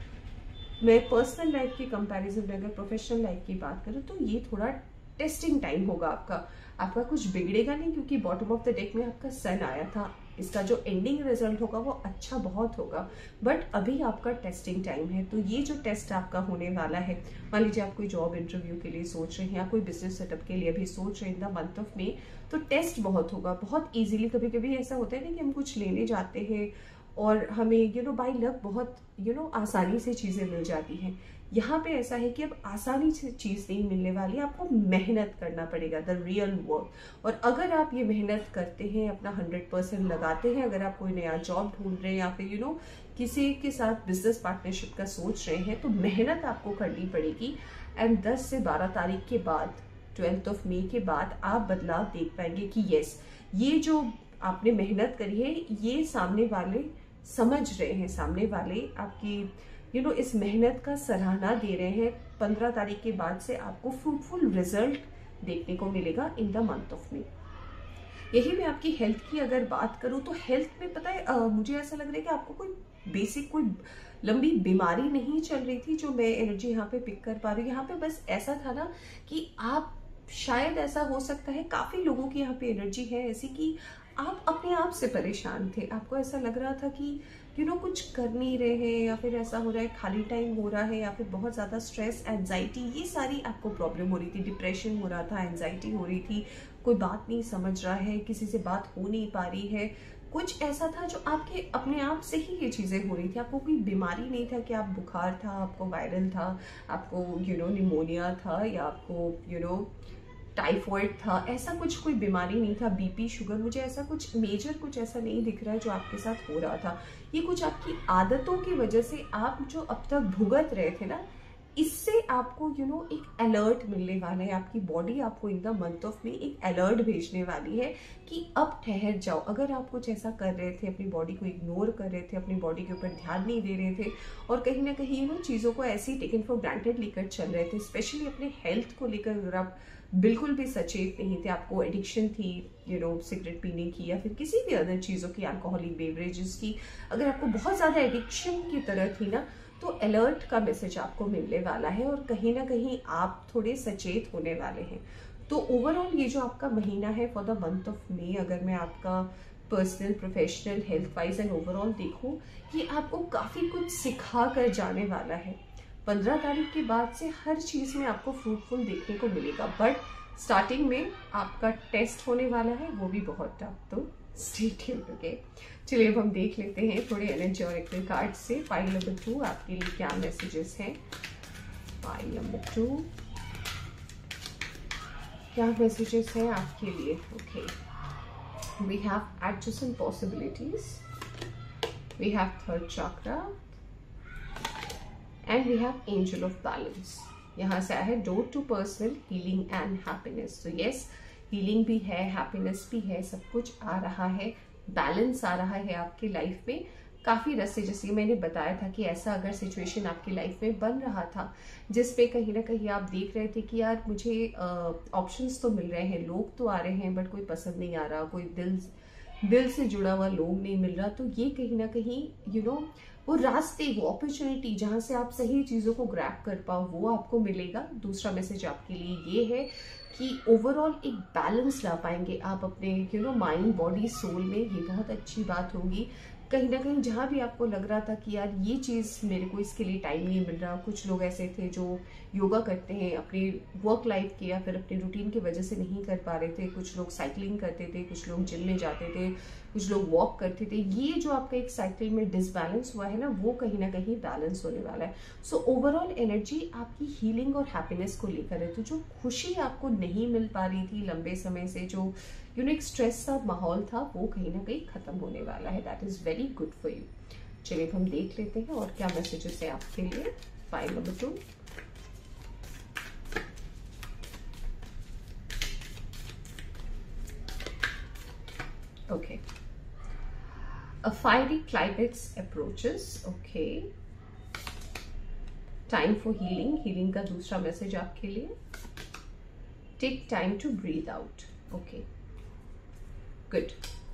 मैं पर्सनल लाइफ की कंपैरिजन में अगर प्रोफेशनल लाइफ की बात करूँ तो ये थोड़ा टेस्टिंग टाइम होगा आपका। आपका कुछ बिगड़ेगा नहीं क्योंकि बॉटम ऑफ द डेक में आपका सन आया था। इसका जो एंडिंग रिजल्ट होगा वो अच्छा बहुत होगा, बट अभी आपका टेस्टिंग टाइम है। तो ये जो टेस्ट आपका होने वाला है, मान लीजिए आप कोई जॉब इंटरव्यू के लिए सोच रहे हैं या कोई बिजनेस सेटअप के लिए अभी सोच रहे हैं in the month of May, तो टेस्ट बहुत होगा, बहुत ईजिली। कभी कभी ऐसा होता है ना कि हम कुछ लेने जाते हैं और हमें यू नो बाय लक बहुत यू नो आसानी से चीज़ें मिल जाती हैं। यहाँ पे ऐसा है कि अब आसानी से चीज़ नहीं मिलने वाली, आपको मेहनत करना पड़ेगा, द रियल वर्क। और अगर आप ये मेहनत करते हैं, अपना हंड्रेड परसेंट लगाते हैं, अगर आप कोई नया जॉब ढूंढ रहे हैं या फिर यू नो किसी के साथ बिजनेस पार्टनरशिप का सोच रहे हैं, तो मेहनत आपको करनी पड़ेगी। एंड दस से बारह तारीख के बाद, ट्वेल्थ ऑफ मे के बाद आप बदलाव देख पाएंगे कि येस, ये जो आपने मेहनत करी है ये सामने वाले समझ रहे हैं, सामने वाले आपकी यू नो इस मेहनत का सराहना दे रहे हैं। पंद्रह तारीख के बाद से आपको फ्रूटफुल रिजल्ट देखने को मिलेगा in the month of May. यही मैं आपकी हेल्थ की अगर बात करूं तो हेल्थ में पता है आ, मुझे ऐसा लग रहा है कि आपको कोई बेसिक कोई लंबी बीमारी नहीं चल रही थी जो मैं एनर्जी यहाँ पे पिक कर पा रही हूँ। यहाँ पे बस ऐसा था ना कि आप शायद ऐसा हो सकता है, काफी लोगों की यहाँ पे एनर्जी है ऐसी कि आप अपने आप से परेशान थे। आपको ऐसा लग रहा था कि यू नो कुछ कर नहीं रहे हैं, या फिर ऐसा हो रहा है खाली टाइम हो रहा है, या फिर बहुत ज़्यादा स्ट्रेस, एंजाइटी, ये सारी आपको प्रॉब्लम हो रही थी। डिप्रेशन हो रहा था, एंजाइटी हो रही थी, कोई बात नहीं समझ रहा है, किसी से बात हो नहीं पा रही है, कुछ ऐसा था जो आपके अपने आप से ही ये चीज़ें हो रही थी। आपको कोई बीमारी नहीं था कि आप बुखार था, आपको वायरल था, आपको यू नो निमोनिया था, या आपको यू नो टाइफॉइड था, ऐसा कुछ कोई बीमारी नहीं था, बीपी, शुगर, मुझे ऐसा कुछ मेजर कुछ ऐसा नहीं दिख रहा है जो आपके साथ हो रहा था। ये कुछ आपकी आदतों की वजह से आप जो अब तक भुगत रहे थे ना, इससे आपको यू नो एक अलर्ट मिलने वाला है। आपकी बॉडी आपको इन द मंथ ऑफ में एक अलर्ट भेजने वाली है कि अब ठहर जाओ। अगर आप कुछ ऐसा कर रहे थे, अपनी बॉडी को इग्नोर कर रहे थे, अपनी बॉडी के ऊपर ध्यान नहीं दे रहे थे और कहीं ना कहीं यू नो चीज़ों को ऐसे ही टेकन फॉर ग्रांटेड लेकर चल रहे थे, स्पेशली अपने हेल्थ को लेकर अगर आप बिल्कुल भी सचेत नहीं थे, आपको एडिक्शन थी यू नो सिगरेट पीने की या फिर किसी भी अदर चीज़ों की, अल्कोहलिक बेवरेजेस की, अगर आपको बहुत ज़्यादा एडिक्शन की तरह थी ना, तो अलर्ट का मैसेज आपको मिलने वाला है और कहीं ना कहीं आप थोड़े सचेत होने वाले हैं। तो ओवरऑल ये जो आपका महीना है for the month of May, अगर मैं आपका personal, professional, health wise and overall देखूं, ये आपको काफ़ी कुछ सिखा कर जाने वाला है। पंद्रह तारीख के बाद से हर चीज़ में आपको फ्रूटफुल देखने को मिलेगा, बट स्टार्टिंग में आपका टेस्ट होने वाला है, वो भी बहुत टफ। तो स्टे ट्यून्ड, ओके। चलिए अब हम देख लेते हैं थोड़े एनर्जी और कार्ड से पाइल नंबर टू आपके लिए क्या मैसेजेस हैं पाइल नंबर टू, क्या मैसेजेस हैं आपके लिए? Okay, we have adjacent possibilities, we have third chakra and we have angel of balance. यहाँ से आया है door to personal healing and happiness. तो यस, हीलिंग भी है, हैप्पीनेस भी है, सब कुछ आ रहा है, बैलेंस आ रहा है आपकी लाइफ में। काफी रस्ते, जैसे मैंने बताया था कि ऐसा अगर सिचुएशन आपकी लाइफ में बन रहा था जिसपे कहीं ना कहीं आप देख रहे थे कि यार मुझे ऑप्शंस तो मिल रहे हैं, लोग तो आ रहे हैं, बट कोई पसंद नहीं आ रहा, कोई दिल दिल से जुड़ा हुआ लोग नहीं मिल रहा, तो ये कहीं ना कहीं यू नो वो रास्ते, वो अपॉर्चुनिटी जहां से आप सही चीजों को ग्रैब कर पाओ, वो आपको मिलेगा। दूसरा मैसेज आपके लिए ये है कि ओवरऑल एक बैलेंस ला पाएंगे आप अपने you know mind, body, soul में। ये बहुत अच्छी बात होगी। कहीं ना कहीं जहां भी आपको लग रहा था कि यार ये चीज मेरे को इसके लिए टाइम नहीं मिल रहा, कुछ लोग ऐसे थे जो योगा करते हैं अपनी वर्क लाइफ के या फिर अपनी रूटीन की वजह से नहीं कर पा रहे थे, कुछ लोग साइकिलिंग करते थे, कुछ लोग जिम में जाते थे, कुछ लोग वॉक करते थे। ये जो आपका एक साइकिल में डिसबैलेंस हुआ है ना, वो कहीं ना कहीं बैलेंस होने वाला है। सो ओवरऑल एनर्जी आपकी हीलिंग और हैप्पीनेस को लेकर है। तो जो खुशी आपको नहीं मिल पा रही थी लंबे समय से, जो यू नो एक स्ट्रेस सा माहौल था, वो कहीं ना कहीं खत्म होने वाला है। That is very good for you. चलिए हम देख लेते हैं और क्या मैसेजेस है आपके लिए। Pile number two, okay, a fiery climax approaches, okay, time for healing, healing का दूसरा मैसेज आपके लिए, take time to breathe out, okay, good.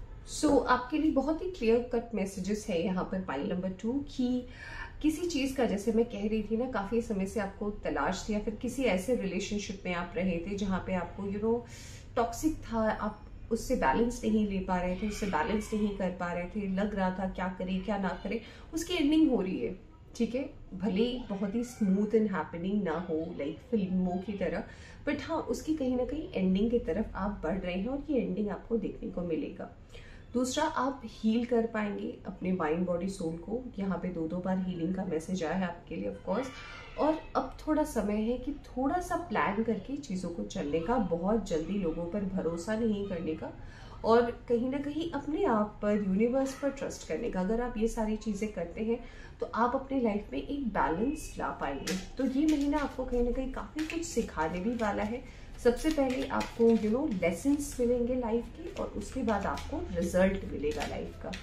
so आपके लिए बहुत ही क्लियर कट मैसेजेस है यहाँ पर पाइल नंबर टू की किसी चीज का, जैसे मैं कह रही थी ना, काफी समय से आपको तलाश थी या फिर किसी ऐसे रिलेशनशिप में आप रहे थे जहां पे आपको यू नो टॉक्सिक था, आप उससे बैलेंस नहीं ले पा रहे थे, उससे बैलेंस नहीं कर पा रहे थे, लग रहा था क्या करें क्या ना करें। उसकी एंडिंग हो रही है, ठीक है, भले बहुत ही स्मूथ एंड हैपनिंग ना हो लाइक फिल्मों की तरह, बट हाँ उसकी कहीं ना कहीं एंडिंग की तरफ आप बढ़ रहे हैं और ये एंडिंग आपको देखने को मिलेगा। दूसरा, आप हील कर पाएंगे अपने माइंड, बॉडी, सोल को। यहाँ पे दो दो बार हीलिंग का मैसेज आया है आपके लिए ऑफ कोर्स। और अब थोड़ा समय है कि थोड़ा सा प्लान करके चीज़ों को चलने का, बहुत जल्दी लोगों पर भरोसा नहीं करने का और कहीं ना कहीं अपने आप पर, यूनिवर्स पर ट्रस्ट करने का। अगर आप ये सारी चीज़ें करते हैं तो आप अपने लाइफ में एक बैलेंस ला पाएंगे। तो ये महीना आपको कहीं ना कहीं काफ़ी कुछ सिखाने भी वाला है। सबसे पहले आपको यू नो लेसन्स मिलेंगे लाइफ के और उसके बाद आपको रिजल्ट मिलेगा लाइफ का।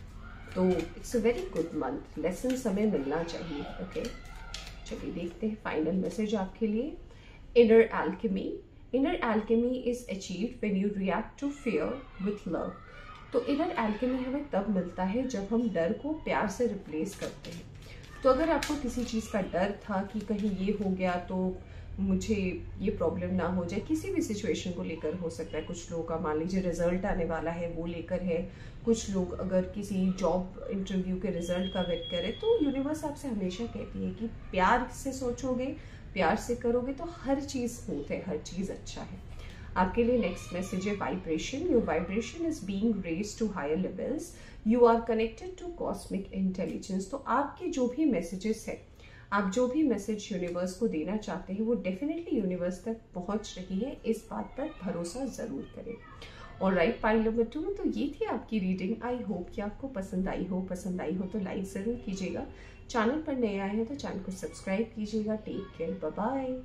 तो it's a very good month, lesson हमें मिलना चाहिए। Okay okay? चलिए देखते हैं फाइनल मैसेज आपके लिए। Inner alchemy, inner alchemy is achieved when you react to fear with love. तो इनर एल्केमी हमें तब मिलता है जब हम डर को प्यार से रिप्लेस करते हैं। तो अगर आपको किसी चीज़ का डर था कि कहीं ये हो गया तो मुझे ये प्रॉब्लम ना हो जाए, किसी भी सिचुएशन को लेकर हो सकता है। कुछ लोगों का मान लीजिए रिजल्ट आने वाला है वो लेकर है, कुछ लोग अगर किसी जॉब इंटरव्यू के रिजल्ट का वेट करें, तो यूनिवर्स आपसे हमेशा कहती है कि प्यार से सोचोगे, प्यार से करोगे तो हर चीज़ स्मूथ है, हर चीज़ अच्छा है। आपके लिए नेक्स्ट मैसेज है vibration. Your vibration is being raised to higher levels, you are connected to cosmic intelligence. तो आपके जो भी मैसेजेस है, आप जो भी मैसेज यूनिवर्स को देना चाहते हैं, वो डेफिनेटली यूनिवर्स तक पहुंच रही है, इस बात पर भरोसा जरूर करें। और राइट, पाइल नंबर टू, तो ये थी आपकी रीडिंग। आई होप कि आपको पसंद आई हो। पसंद आई हो तो लाइक जरूर कीजिएगा। चैनल पर नए आए हैं तो चैनल को सब्सक्राइब कीजिएगा। Take care, bye bye.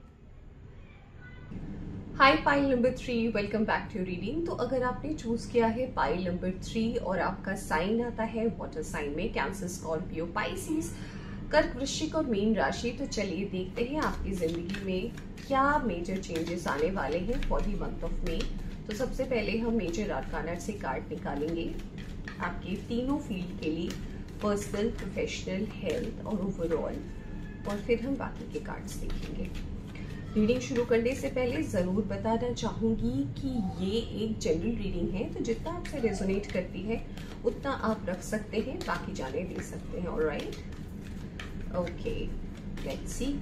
Hi pile number three, welcome back to reading. तो अगर आपने चूज किया है पाइल नंबर थ्री और आपका साइन आता है वाटर साइन में, Cancer, Scorpio, Pisces, Kark, Vrishchik और मीन राशि, तो चलिए देखते हैं आपकी जिंदगी में क्या मेजर चेंजेस आने वाले हैं for the month of May. तो सबसे पहले हम मेजर आर्काना से कार्ड निकालेंगे आपके तीनों फील्ड के लिए, पर्सनल, प्रोफेशनल, हेल्थ और ओवरऑल, और फिर हम बाकी के कार्ड्स देखेंगे। रीडिंग शुरू करने से पहले जरूर बताना चाहूंगी कि ये एक जनरल रीडिंग है, तो जितना आपसे रेजोनेट करती है उतना आप रख सकते हैं, बाकी जाने दे सकते हैं। Alright, okay, let's see.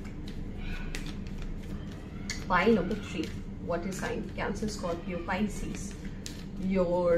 Pile number three, what is sign? Cancer, Scorpio, Pisces. Your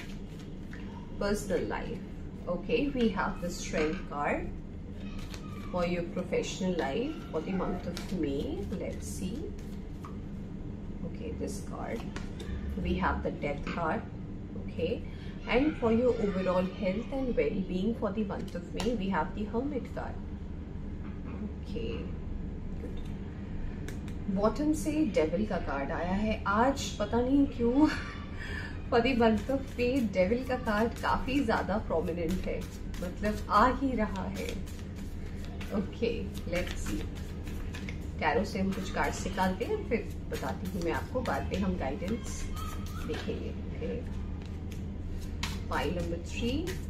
personal life. Okay, we have the Strength card. for your professional life for the month of May. Let's see. Okay, this card. We have the Death card. Okay. And for your overall health and well-being for the month of May, we have the Hermit card. Okay. Good. Bottom से Devil का card आया है. आज पता नहीं क्यों for the month of May Devil का card काफी ज्यादा प्रोमिनेंट है, मतलब आ ही रहा है. Okay, let's C. टैरो से हम कुछ कार्ड्स निकालते हैं, फिर बताती हूँ मैं आपको, बाद में हम गाइडेंस देखेंगे. Okay, pile number three.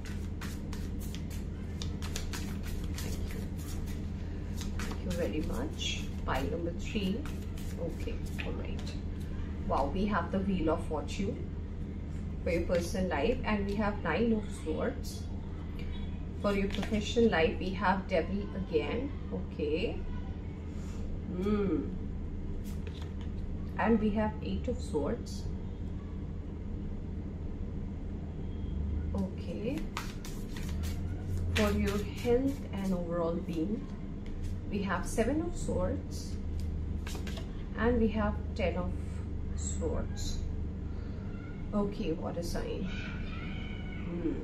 Thank you very much. Pile number three. Okay, alright. Wow, we have the Wheel of Fortune for your personal life, and we have Nine of Swords. For your professional life, we have Devil again. Okay. Hmm. And we have Eight of Swords. Okay. For your health and overall being, we have Seven of Swords. And we have Ten of Swords. Okay, what a sign. Hmm.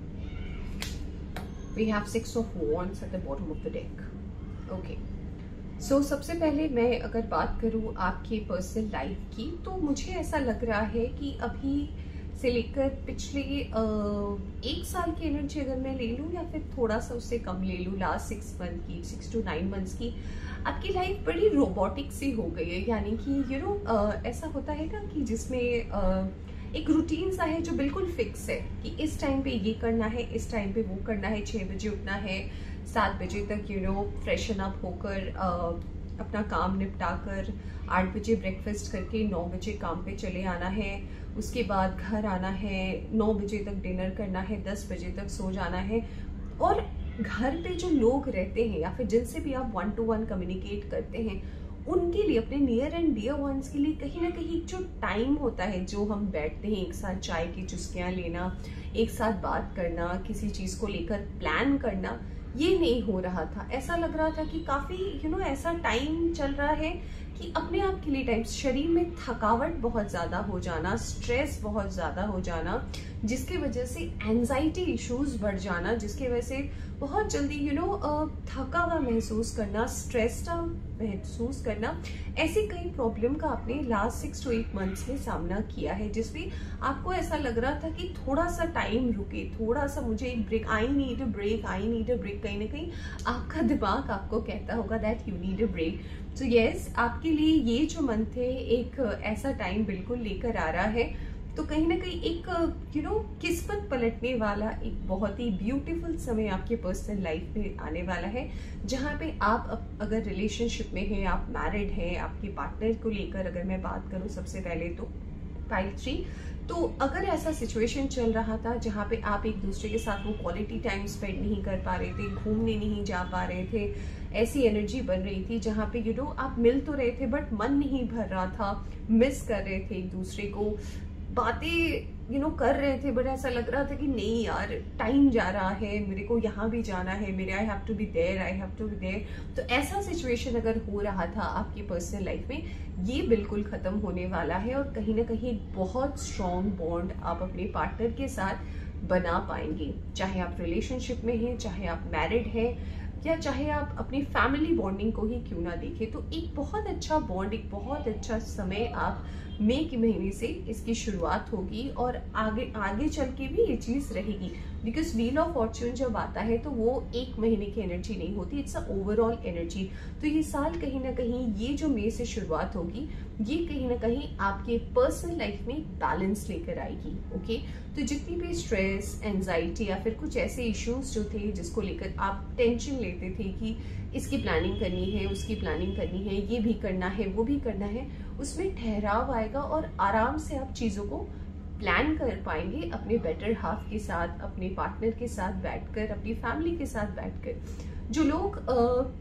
We have Six of Wands at the bottom of the deck. Okay. So सबसे पहले मैं अगर बात करूँ आपके personal life की, तो मुझे ऐसा लग रहा है कि अभी से लेकर पिछले एक साल की एनर्जी अगर मैं ले लूँ या फिर थोड़ा सा उससे कम ले लूँ, लास्ट सिक्स मंथ की, सिक्स टू नाइन मंथ्स की, आपकी लाइफ बड़ी रोबोटिक सी हो गई है. यानी कि यू नो ऐसा होता है ना कि जिसमें uh, एक रूटीन सा है जो बिल्कुल फिक्स है कि इस टाइम पे ये करना है, इस टाइम पे वो करना है, छह बजे उठना है, सात बजे तक यू नो फ्रेशन अप होकर uh, अपना काम निपटा कर आठ बजे ब्रेकफास्ट करके नौ बजे काम पे चले आना है, उसके बाद घर आना है, नौ बजे तक डिनर करना है, दस बजे तक सो जाना है. और घर पे जो लोग रहते हैं या फिर जिनसे भी आप वन टू वन कम्युनिकेट करते हैं, उनके लिए, अपने नियर एंड डियर वंस के लिए कहीं ना कहीं जो टाइम होता है, जो हम बैठते हैं एक साथ चाय की चुस्कियां लेना, एक साथ बात करना, किसी चीज को लेकर प्लान करना, ये नहीं हो रहा था. ऐसा लग रहा था कि काफी यू नो ऐसा टाइम चल रहा है कि अपने आप के लिए टाइम. शरीर में थकावट बहुत ज्यादा हो जाना, स्ट्रेस बहुत ज्यादा हो जाना, जिसकी वजह से एंजाइटी इश्यूज बढ़ जाना, जिसकी वजह से बहुत जल्दी यू नो थका हुआ महसूस करना, स्ट्रेस्ड आउट महसूस करना. ऐसी कई प्रॉब्लम का आपने last six to eight months में सामना किया है, जिसमें आपको ऐसा लग रहा था कि थोड़ा सा टाइम रुके, थोड़ा सा मुझे एक break, I need a break, I need a break. कहीं ना कहीं आपका दिमाग आपको कहता होगा that you need a break. तो यस, आपके लिए ये जो मंथ है एक ऐसा टाइम बिल्कुल लेकर आ रहा है. तो कहीं ना कहीं एक यू नो किस्मत पलटने वाला एक बहुत ही ब्यूटीफुल समय आपके पर्सनल लाइफ में आने वाला है, जहाँ पे आप अगर रिलेशनशिप में हैं, आप मैरिड हैं, आपके पार्टनर को लेकर अगर मैं बात करूँ सबसे पहले तो पाइल थ्री, तो अगर ऐसा सिचुएशन चल रहा था जहाँ पे आप एक दूसरे के साथ वो क्वालिटी टाइम स्पेंड नहीं कर पा रहे थे, घूमने नहीं जा पा रहे थे, ऐसी एनर्जी बन रही थी जहाँ पे यू नो आप मिल तो रहे थे बट मन नहीं भर रहा था, मिस कर रहे थे एक दूसरे को, बातें यू नो कर रहे थे बट ऐसा लग रहा था कि नहीं यार टाइम जा रहा है, मेरे को यहाँ भी जाना है, मेरे I have to be there, I have to be there. तो ऐसा सिचुएशन अगर हो रहा था आपकी पर्सनल लाइफ में, ये बिल्कुल खत्म होने वाला है और कहीं ना कहीं बहुत स्ट्रॉन्ग बॉन्ड आप अपने पार्टनर के साथ बना पाएंगे. चाहे आप रिलेशनशिप में हैं, चाहे आप मैरिड हैं, या चाहे आप अपनी फैमिली बॉन्डिंग को ही क्यों ना देखें, तो एक बहुत अच्छा बॉन्ड, एक बहुत अच्छा समय आप मई के महीने से इसकी शुरुआत होगी और आगे आगे चल के भी ये चीज रहेगी. बिकॉज व्हील ऑफ फॉर्च्यून जब आता है तो वो एक महीने की एनर्जी नहीं होती, इट्स अ ओवरऑल एनर्जी. तो ये साल कहीं ना कहीं ये जो मई से शुरुआत होगी, ये कहीं ना कहीं आपके पर्सनल लाइफ में बैलेंस लेकर आएगी. ओके, तो जितनी भी स्ट्रेस, एंजाइटी या फिर कुछ ऐसे इश्यूज जो थे जिसको लेकर आप टेंशन लेते थे कि इसकी प्लानिंग करनी है, उसकी प्लानिंग करनी है, ये भी करना है, वो भी करना है, उसमें ठहराव आएगा और आराम से आप चीजों को प्लान कर पाएंगे अपने बेटर हाफ के साथ, अपने पार्टनर के साथ बैठकर, अपनी फैमिली के साथ बैठकर. जो लोग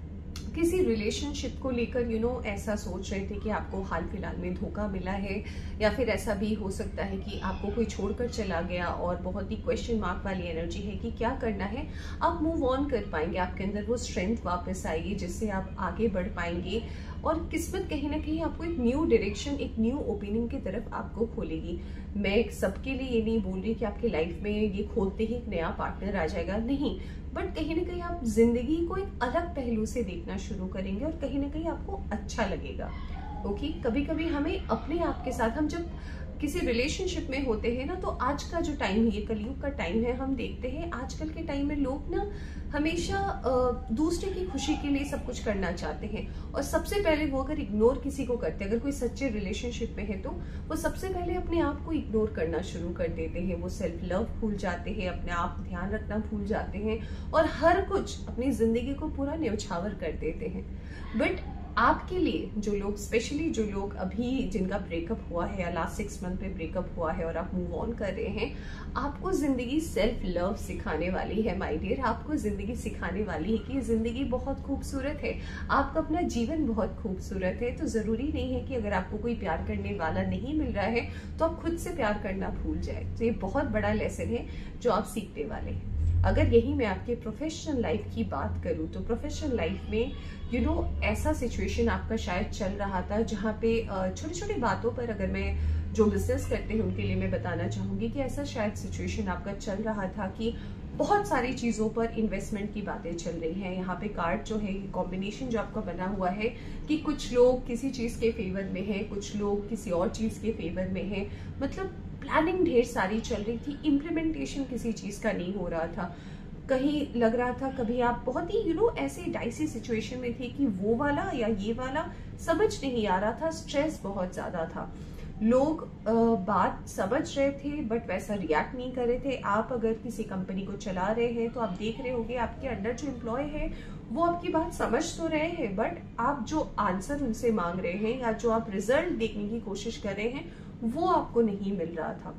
किसी रिलेशनशिप को लेकर यू नो ऐसा सोच रहे थे कि आपको हाल फिलहाल में धोखा मिला है, या फिर ऐसा भी हो सकता है कि आपको कोई छोड़कर चला गया और बहुत ही क्वेश्चन मार्क वाली एनर्जी है कि क्या करना है। आप मूव ऑन कर पाएंगे, आपके अंदर वो स्ट्रेंथ वापस आएगी जिससे आप आगे बढ़ पाएंगे, और किस्मत कहीं ना कहीं आपको एक न्यू डायरेक्शन, एक न्यू ओपनिंग की तरफ आपको खोलेगी। मैं सबके लिए ये नहीं बोल रही कि आपकी लाइफ में ये खोलते ही एक नया पार्टनर आ जाएगा, नहीं, बट कहीं ना कहीं आप जिंदगी को एक अलग पहलू से देखना शुरू करेंगे और कहीं ना कहीं आपको अच्छा लगेगा। ओके, कभी कभी हमें अपने आप के साथ, हम जब किसी रिलेशनशिप में होते हैं ना, तो आज का जो टाइम है, ये कलयुग का टाइम है, हम देखते हैं आजकल के टाइम में लोग ना हमेशा दूसरे की खुशी के लिए सब कुछ करना चाहते हैं, और सबसे पहले वो अगर इग्नोर किसी को करते हैं, अगर कोई सच्चे रिलेशनशिप में है तो वो सबसे पहले अपने आप को इग्नोर करना शुरू कर देते हैं। वो सेल्फ लव भूल जाते हैं, अपने आप ध्यान रखना भूल जाते हैं, और हर कुछ अपनी जिंदगी को पूरा न्यौछावर कर देते हैं। बट आपके लिए जो लोग, स्पेशली जो लोग अभी जिनका ब्रेकअप हुआ है या लास्ट सिक्स मंथ में ब्रेकअप हुआ है और आप मूव ऑन कर रहे हैं, आपको जिंदगी सेल्फ लव सिखाने वाली है माय डियर। आपको जिंदगी सिखाने वाली है कि जिंदगी बहुत खूबसूरत है, आपका अपना जीवन बहुत खूबसूरत है। तो जरूरी नहीं है कि अगर आपको कोई प्यार करने वाला नहीं मिल रहा है तो आप खुद से प्यार करना भूल जाए। तो ये बहुत बड़ा लेसन है जो आप सीखने वाले हैं। अगर यही मैं आपके प्रोफेशनल लाइफ की बात करूं तो प्रोफेशनल लाइफ में यू नो ऐसा सिचुएशन आपका शायद चल रहा था जहां पे छोटी छोटी बातों पर, अगर मैं जो बिजनेस करते हैं उनके लिए मैं बताना चाहूंगी कि ऐसा शायद सिचुएशन आपका चल रहा था कि बहुत सारी चीजों पर इन्वेस्टमेंट की बातें चल रही हैं। यहाँ पे कार्ड जो है, कॉम्बिनेशन जो आपका बना हुआ है कि कुछ लोग किसी चीज के फेवर में है, कुछ लोग किसी और चीज के फेवर में है, मतलब प्लानिंग ढेर सारी चल रही थी, इम्प्लीमेंटेशन किसी चीज का नहीं हो रहा था। कहीं लग रहा था, कभी आप बहुत ही यू नो ऐसे डाइसी सिचुएशन में थे कि वो वाला या ये वाला समझ नहीं आ रहा था, स्ट्रेस बहुत ज्यादा था। लोग आ, बात समझ रहे थे बट वैसा रिएक्ट नहीं कर रहे थे। आप अगर किसी कंपनी को चला रहे हैं तो आप देख रहे होंगे आपके अंडर जो एम्प्लॉय है वो आपकी बात समझ तो रहे हैं, बट आप जो आंसर उनसे मांग रहे हैं या जो आप रिजल्ट देखने की कोशिश कर रहे हैं वो आपको नहीं मिल रहा था।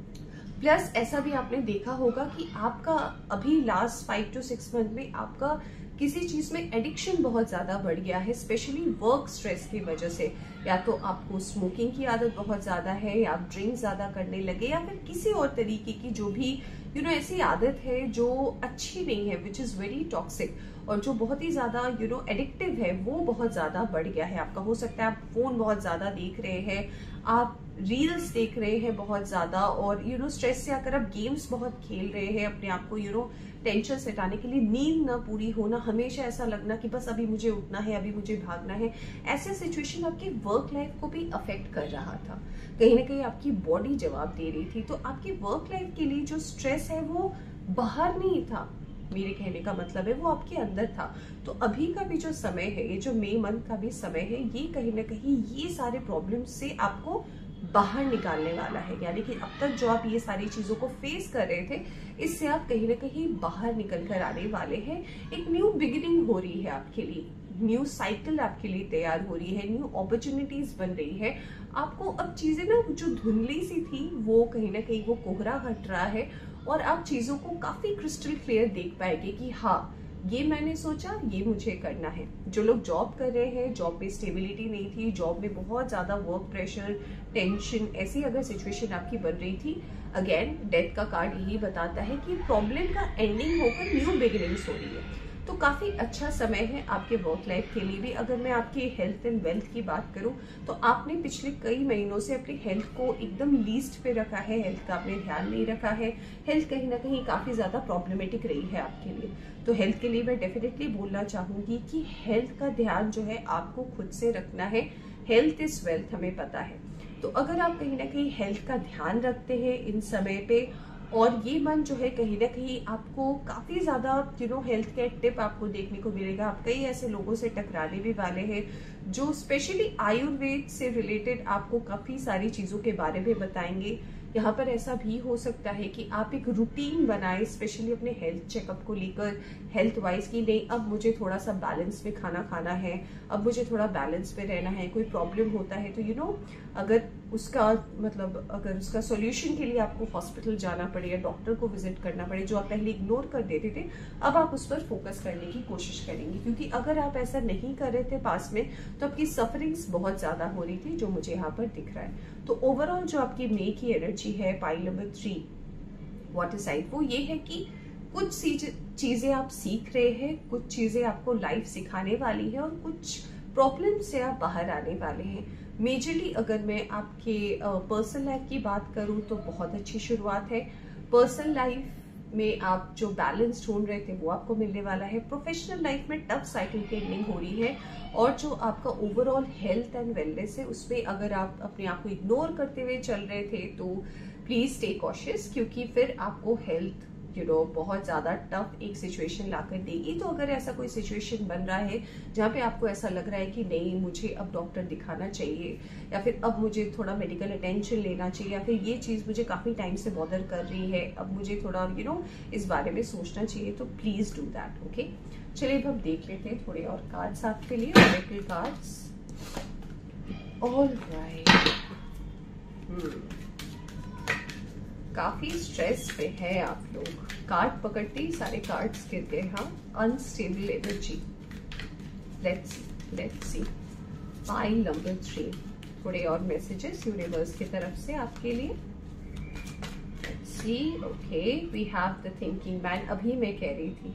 प्लस ऐसा भी आपने देखा होगा कि आपका अभी last five to six month में आपका किसी चीज में एडिक्शन बहुत ज्यादा बढ़ गया है, स्पेशली वर्क स्ट्रेस की वजह से। या तो आपको स्मोकिंग की आदत बहुत ज्यादा है, या आप ड्रिंक ज्यादा करने लगे, या फिर किसी और तरीके की जो भी यू नो ऐसी आदत है जो अच्छी नहीं है, विच इज वेरी टॉक्सिक, और जो बहुत ही ज्यादा यू नो एडिक्टिव है, वो बहुत ज्यादा बढ़ गया है आपका। हो सकता है आप फोन बहुत ज्यादा देख रहे हैं, आप रील्स देख रहे हैं बहुत ज्यादा, और यू नो स्ट्रेस से आकर आप गेम्स बहुत खेल रहे हैं अपने आप को यू नो टेंशन से हटाने के लिए। नींद ना पूरी होना, हमेशा ऐसा लगना कि बस अभी मुझे उठना है, अभी मुझे भागना है। ऐसे सिचुएशन आपकी वर्क लाइफ को भी अफेक्ट कर रहा था, कहीं ना कहीं आपकी बॉडी जवाब दे रही थी। तो आपकी वर्क लाइफ के लिए जो स्ट्रेस है वो बाहर नहीं था, मेरे कहने का मतलब है वो आपके अंदर था। तो अभी का भी जो समय है, ये जो मई मंथ का भी समय है, ये कहीं ना कहीं ये सारे प्रॉब्लम से आपको बाहर निकालने वाला है। यानी कि अब तक जो आप ये सारी चीजों को फेस कर रहे थे, इससे आप कहीं ना कहीं बाहर निकल कर आने वाले हैं। एक न्यू बिगिनिंग हो रही है आपके लिए, न्यू साइकिल आपके लिए तैयार हो रही है, न्यू अपॉर्चुनिटीज बन रही है। आपको अब चीजें ना जो धुंधली सी थी वो कहीं ना कहीं वो कोहरा हट रहा है, और आप चीजों को काफी क्रिस्टल क्लियर देख पाएंगे कि हाँ, ये मैंने सोचा, ये मुझे करना है। जो लोग जॉब कर रहे हैं, जॉब में स्टेबिलिटी नहीं थी, जॉब में बहुत ज्यादा वर्क प्रेशर, टेंशन, ऐसी अगर सिचुएशन आपकी बन रही थी, अगेन डेथ का कार्ड यही बताता है कि प्रॉब्लम का एंडिंग होकर न्यू बिगिनिंग्स हो रही है। तो काफी अच्छा समय है आपके वर्क लाइफ के लिए भी। अगर मैं आपकी हेल्थ एंड वेल्थ की बात करूं तो आपने पिछले कई महीनों से अपनी हेल्थ को एकदम लीस्ट पे रखा है, हेल्थ का आपने ध्यान नहीं रखा है, हेल्थ कहीं ना कहीं काफी ज्यादा प्रॉब्लमेटिक रही है आपके लिए। तो हेल्थ के लिए मैं डेफिनेटली बोलना चाहूंगी कि हेल्थ का ध्यान जो है आपको खुद से रखना है। हेल्थ इज वेल्थ, हमें पता है। तो अगर आप कहीं ना कहीं हेल्थ का ध्यान रखते हैं इन समय पे, और ये मन जो है कहीं ना कहीं आपको काफी ज्यादा यू नो हेल्थ के टिप आपको देखने को मिलेगा। आप कई ऐसे लोगों से टकराने भी वाले हैं जो स्पेशली आयुर्वेद से रिलेटेड आपको काफी सारी चीजों के बारे में बताएंगे। यहाँ पर ऐसा भी हो सकता है कि आप एक रूटीन बनाएं, स्पेशली अपने हेल्थ चेकअप को लेकर, हेल्थ वाइज की नहीं, अब मुझे थोड़ा सा बैलेंस में खाना खाना है, अब मुझे थोड़ा बैलेंस में रहना है। कोई प्रॉब्लम होता है तो यू नो अगर उसका मतलब अगर उसका सॉल्यूशन के लिए आपको हॉस्पिटल जाना पड़े या डॉक्टर को विजिट करना पड़े, जो आप पहले इग्नोर कर देते थे, अब आप उस पर फोकस करने की कोशिश करेंगे। क्योंकि अगर आप ऐसा नहीं कर रहे थे पास में, तो आपकी सफरिंग्स बहुत ज्यादा हो रही थी, जो मुझे यहाँ पर दिख रहा है। तो ओवरऑल जो आपकी मे की एनर्जी है, pile number three water side, वो ये है कि कुछ चीजें आप सीख रहे हैं, कुछ चीजें आपको लाइफ सिखाने वाली है और कुछ प्रॉब्लम से आप बाहर आने वाले हैं। मेजरली अगर मैं आपके पर्सनल लाइफ की बात करूं तो बहुत अच्छी शुरुआत है। पर्सनल लाइफ में आप जो बैलेंस ढूंढ रहे थे वो आपको मिलने वाला है। प्रोफेशनल लाइफ में टफ साइकिल की एंडिंग हो रही है और जो आपका ओवरऑल हेल्थ एंड वेलनेस है उसमें अगर आप अपने आप को इग्नोर करते हुए चल रहे थे तो प्लीज स्टे कॉशियस, क्योंकि फिर आपको हेल्थ यू नो बहुत ज्यादा टफ एक सिचुएशन लाकर देगी। तो अगर ऐसा कोई सिचुएशन बन रहा है जहाँ पे आपको ऐसा लग रहा है कि नहीं मुझे अब डॉक्टर दिखाना चाहिए, या फिर अब मुझे थोड़ा मेडिकल अटेंशन लेना चाहिए, या फिर ये चीज मुझे काफी टाइम से बॉदर कर रही है, अब मुझे थोड़ा यू नो इस बारे में सोचना चाहिए, तो प्लीज डू दैट। ओके, चलिए अब हम देख लेते हैं थोड़े और कार्ड्स आपके लिए, ऑरेकल कार्ड्स। ऑलराइट, काफी स्ट्रेस पे है आप लोग। कार्ड पकड़ते ही सारे कार्ड्स गिर गए। हाँ, unstable energy. Let's see let's see pile number three, थोड़े और मैसेजेस यूनिवर्स की तरफ से आपके लिए। Let's see. Okay, we have the thinking man, अभी मैं कह रही थी।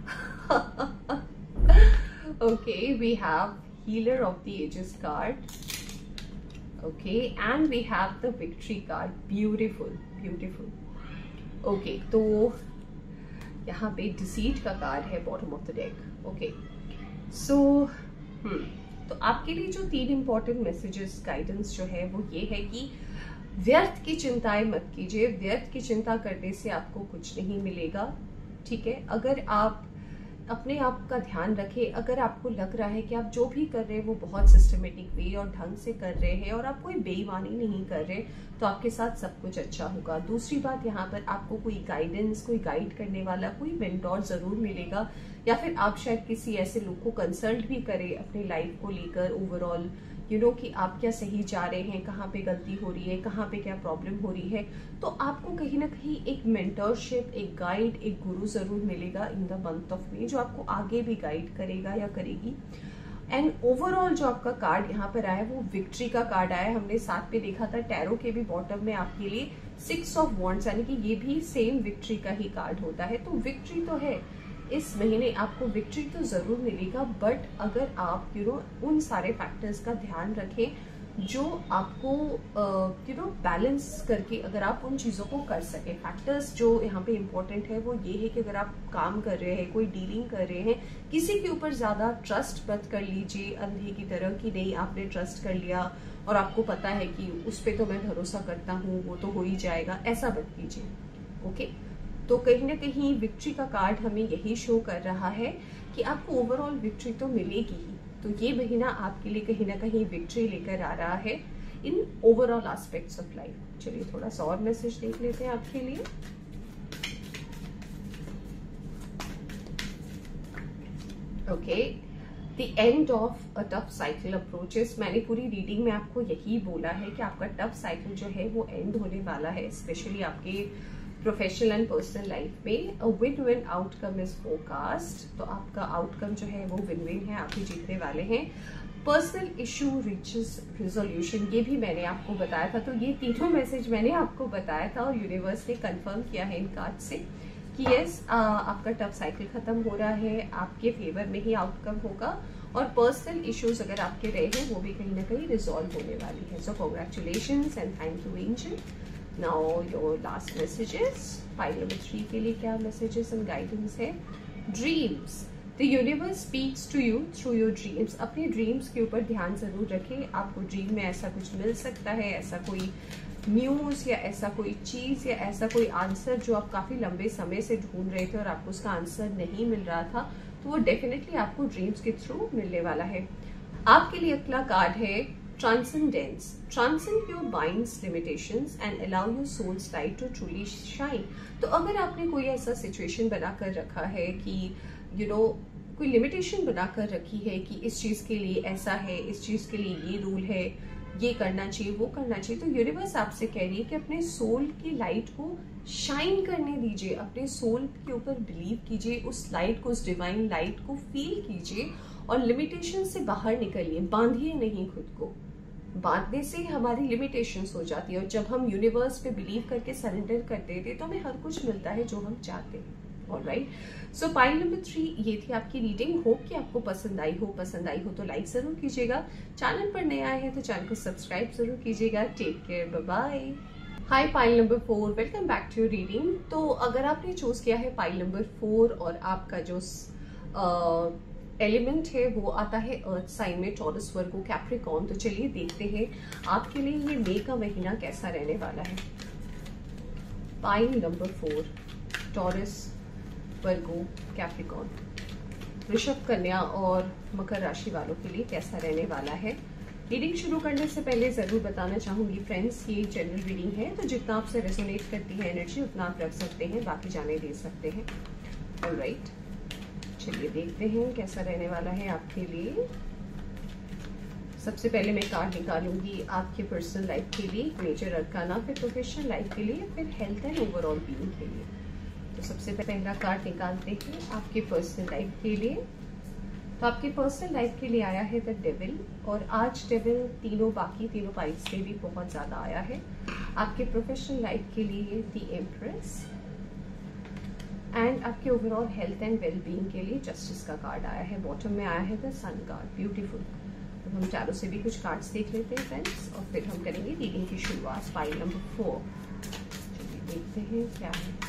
Okay, we have healer of the ages card. Okay, and we have the victory card. Beautiful beautiful. Okay, तो यहाँ पे डिसीट का कार्ड है bottom of the deck. Okay, so hmm तो आपके लिए जो तीन इंपॉर्टेंट मैसेजेस गाइडेंस जो है वो ये है कि व्यर्थ की चिंताएं मत कीजिए। व्यर्थ की चिंता करने से आपको कुछ नहीं मिलेगा, ठीक है। अगर आप अपने आप का ध्यान रखें, अगर आपको लग रहा है कि आप जो भी कर रहे हैं वो बहुत सिस्टमेटिक वे और ढंग से कर रहे हैं और आप कोई बेईमानी नहीं कर रहे, तो आपके साथ सब कुछ अच्छा होगा। दूसरी बात, यहाँ पर आपको कोई गाइडेंस, कोई गाइड करने वाला, कोई मेंटोर जरूर मिलेगा, या फिर आप शायद किसी ऐसे लोग को कंसल्ट भी करें अपनी लाइफ को लेकर ओवरऑल, यू नो कि आप क्या सही जा रहे हैं, कहाँ पे गलती हो रही है, कहाँ पे क्या प्रॉब्लम हो रही है। तो आपको कहीं ना कहीं एक मेंटरशिप, एक गाइड, एक गुरु जरूर मिलेगा in the month of May, जो आपको आगे भी गाइड करेगा या करेगी। एंड ओवरऑल जो आपका कार्ड यहाँ पर आया वो विक्ट्री का कार्ड आया। हमने साथ पे देखा था टैरो के भी बॉटम में आपके लिए सिक्स ऑफ वॉन्ड्स, यानी कि ये भी सेम विक्ट्री का ही कार्ड होता है। तो विक्ट्री तो है, इस महीने आपको विक्ट्री तो जरूर मिलेगा, बट अगर आप यू नो उन सारे फैक्टर्स का ध्यान रखें जो आपको यू नो बैलेंस करके अगर आप उन चीज़ों को कर सके। फैक्टर्स जो यहाँ पे इम्पोर्टेंट है वो ये है कि अगर आप काम कर रहे हैं, कोई डीलिंग कर रहे हैं, किसी के ऊपर ज़्यादा ट्रस्ट मत कर लीजिए अंधे की तरह कि नहीं आपने ट्रस्ट कर लिया और आपको पता है कि उस पर तो मैं भरोसा करता हूँ, वो तो हो ही जाएगा, ऐसा मत कीजिए। ओके, तो कहीं ना कहीं विक्ट्री का कार्ड हमें यही शो कर रहा है कि आपको ओवरऑल विक्ट्री तो मिलेगी ही। तो ये महीना आपके लिए कहीं ना कहीं विक्ट्री लेकर आ रहा है in overall aspects of life. चलिए थोड़ा सा और मैसेज देख लेते हैं आपके लिए। Okay, the end of a tough cycle approaches. मैंने पूरी रीडिंग में आपको यही बोला है कि आपका टफ साइकिल जो है वो एंड होने वाला है, स्पेशली आपके प्रोफेशनल एंड पर्सनल लाइफ में। A win win outcome is forecast, तो आपका आउटकम जो है वो विन विन है, आप ही जीतने वाले हैं। पर्सनल इशू रीचेस रिजोल्यूशन, ये भी मैंने आपको बताया था। तो ये तीनों मैसेज मैंने आपको बताया था और यूनिवर्स ने कंफर्म किया है इन कार्ड से कि यस आपका टफ साइकिल खत्म हो रहा है, आपके फेवर में ही आउटकम होगा और पर्सनल इश्यूज अगर आपके रहे हैं वो भी कहीं ना कहीं रिजॉल्व होने वाली है। So congratulations and thank you angel. Now your last messages, pile number three के लिए क्या messages and guidance है? Dreams, the universe speaks to you through your dreams. अपने dreams के ऊपर ध्यान जरूर रखें। आपको ड्रीम में ऐसा कुछ मिल सकता है, ऐसा कोई न्यूज या ऐसा कोई चीज या ऐसा कोई आंसर जो आप काफी लंबे समय से ढूंढ रहे थे और आपको उसका आंसर नहीं मिल रहा था, तो वो डेफिनेटली आपको ड्रीम्स के थ्रू मिलने वाला है। आपके लिए अगला कार्ड है Transcendence. Transcend your mind's limitations and allow your soul's light to truly shine. तो अगर आपने कोई ऐसा सिचुएशन बनाकर रखा है कि यू you नो know, कोई लिमिटेशन बनाकर रखी है कि इस चीज के लिए ऐसा है, इस चीज के लिए ये रूल है, ये करना चाहिए, वो करना चाहिए। तो यूनिवर्स आपसे कह रही है कि अपने सोल की लाइट को शाइन करने दीजिए, अपने सोल के ऊपर बिलीव कीजिए, उस लाइट को, उस डिवाइन लाइट को फील कीजिए और लिमिटेशन से बाहर निकलिए। बांधिए नहीं खुद को, बांधने से हमारी लिमिटेशंस हो जाती है। और जब हम यूनिवर्स पे बिलीव करके सरेंडर कर देते हैं तो हमें हर कुछ मिलता है जो हम चाहते हैं। Alright, so pile number three ये थी आपकी रीडिंग। होप कि आपको पसंद आई हो। पसंद आई हो तो लाइक जरूर कीजिएगा। चैनल पर नए आए हैं तो चैनल को सब्सक्राइब जरूर कीजिएगा। Take care, bye bye. Hi pile number four, welcome back to your reading. तो अगर आपने चूज किया है पाइल नंबर फोर और आपका जो एलिमेंट है वो आता है अर्थ साइन में, टॉरस, वर्गो, कैप्रिकॉर्न, तो चलिए देखते हैं आपके लिए ये मई का महीना कैसा रहने वाला है। Pile number four, Taurus, Virgo, Capricorn, वृषभ, कन्या और मकर राशि वालों के लिए कैसा रहने वाला है। रीडिंग शुरू करने से पहले जरूर बताना चाहूंगी फ्रेंड्स, ये जनरल रीडिंग है तो जितना आपसे रेजोनेट करती है एनर्जी उतना आप रख सकते हैं, बाकी जाने दे सकते हैं। ऑलराइट, चलिए देखते हैं कैसा रहने वाला है आपके लिए। सबसे पहले मैं कार्ड निकालूंगी आपके पर्सनल लाइफ के लिए, मेजर अरकाना, फिर प्रोफेशनल लाइफ के लिए, फिर हेल्थ एंड ओवरऑल बीइंग के लिए। तो सबसे पहला कार्ड निकालते हैं आपके पर्सनल लाइफ के लिए। तो आपके पर्सनल लाइफ के लिए आया है द डेविल, और आज डेविल तीनों बाकी तीनों पाइल्स में भी बहुत ज्यादा आया है। आपके प्रोफेशनल लाइफ के लिए द एम्प्रेस, एंड आपके ओवरऑल हेल्थ एंड वेलबींग के लिए जस्टिस का कार्ड आया है। बॉटम में आया है द सन कार्ड, ब्यूटीफुल। तो हम चारों से भी कुछ कार्ड्स देख लेते हैं फ्रेंड्स और फिर हम करेंगे रीडिंग की शुरुआत। पाइल नंबर फोर, चलिए देखते हैं क्या है।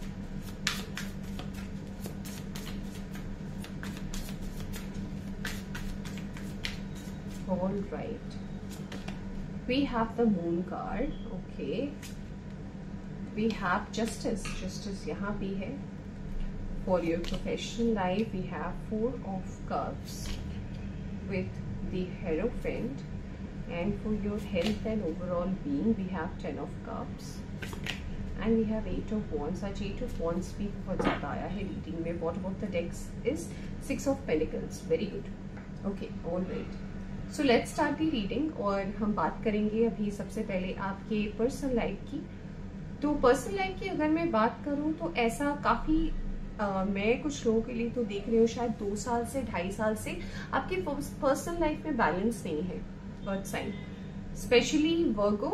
All right, we have the moon card. Okay, we have justice. Justice यहाँ भी है। For your professional life, we have four of cups with the Hierophant, and for your health and overall being, we have ten of cups, and we have eight of wands. आज eight of wands भी बहुत ज़्यादा आया है reading में। Bottom of the deck is six of pentacles. Very good. Okay, all right. So let's start the reading और हम बात करेंगे अभी सबसे पहले आपके पर्सनल लाइफ की। तो पर्सनल लाइफ की अगर मैं बात करूं तो ऐसा काफी आ, मैं कुछ लोगों के लिए तो देख रही हूँ शायद दो साल से ढाई साल से आपके पर्सनल लाइफ में बैलेंस नहीं है। अर्थ साइन स्पेशली वर्गो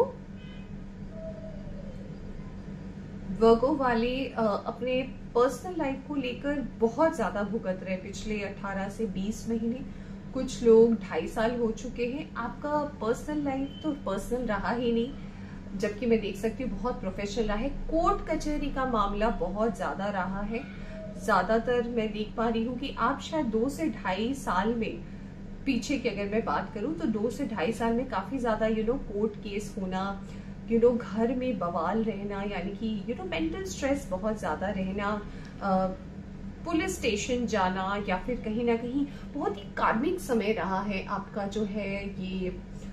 वर्गो वाले आ, अपने पर्सनल लाइफ को लेकर बहुत ज्यादा भुगत रहे पिछले अठारह से बीस महीने। कुछ लोग ढाई साल हो चुके हैं। आपका पर्सनल लाइफ तो पर्सनल रहा ही नहीं, जबकि मैं देख सकती हूँ बहुत प्रोफेशनल रहा है। कोर्ट कचहरी का मामला बहुत ज्यादा रहा है। ज्यादातर मैं देख पा रही हूँ कि आप शायद दो से ढाई साल में, पीछे की अगर मैं बात करूँ तो दो से ढाई साल में काफी ज्यादा यू नो कोर्ट केस होना, यू नो घर में बवाल रहना, यानी कि यू नो मेंटल स्ट्रेस बहुत ज्यादा रहना, आ, पुलिस स्टेशन जाना, या फिर कहीं ना कहीं बहुत ही कार्मिक समय रहा है आपका जो है ये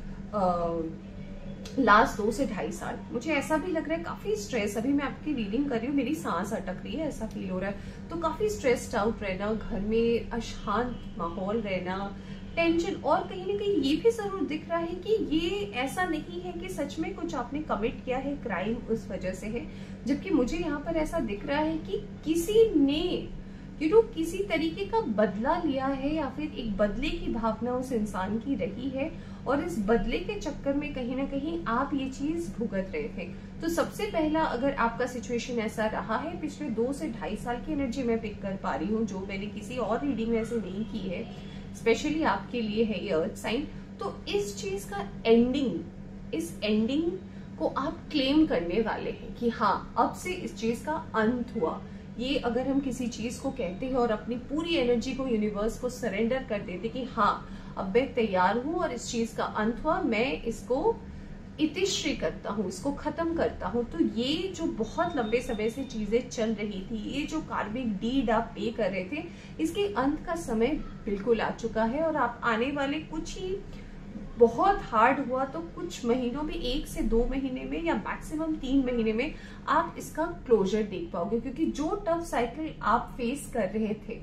लास्ट दो से ढाई साल। मुझे ऐसा भी लग रहा है काफी स्ट्रेस, अभी मैं आपकी रीडिंग कर रही हूँ मेरी सांस अटक रही है, ऐसा फील हो रहा है। तो काफी स्ट्रेस्ड आउट रहना, घर में अशांत माहौल रहना, टेंशन, और कहीं ना कहीं ये भी जरूर दिख रहा है कि ये ऐसा नहीं है कि सच में कुछ आपने कमिट किया है क्राइम उस वजह से है, जबकि मुझे यहाँ पर ऐसा दिख रहा है कि किसी ने यू नो किसी तरीके का बदला लिया है, या फिर एक बदले की भावना उस इंसान की रही है और इस बदले के चक्कर में कहीं ना कहीं आप ये चीज भुगत रहे थे। तो सबसे पहला अगर आपका सिचुएशन ऐसा रहा है, पिछले दो से ढाई साल की एनर्जी मैं पिक कर पा रही हूँ जो मैंने किसी और रीडिंग में ऐसे नहीं की है, स्पेशली आपके लिए है ये अर्थ साइन। तो इस चीज का एंडिंग, इस एंडिंग को आप क्लेम करने वाले हैं कि हाँ अब से इस चीज का अंत हुआ। ये अगर हम किसी चीज को कहते हैं और अपनी पूरी एनर्जी को यूनिवर्स को सरेंडर कर देते कि हाँ अब मैं तैयार हूं और इस चीज का अंत हुआ, मैं इसको इतिश्री करता हूँ, इसको खत्म करता हूँ। तो ये जो बहुत लंबे समय से चीजें चल रही थी, ये जो कार्मिक डीड आप पे कर रहे थे, इसके अंत का समय बिल्कुल आ चुका है। और आप आने वाले कुछ ही, बहुत हार्ड हुआ तो कुछ महीनों में, एक से दो महीने में या मैक्सिमम तीन महीने में आप इसका क्लोजर देख पाओगे, क्योंकि जो टफ साइकिल आप फेस कर रहे थे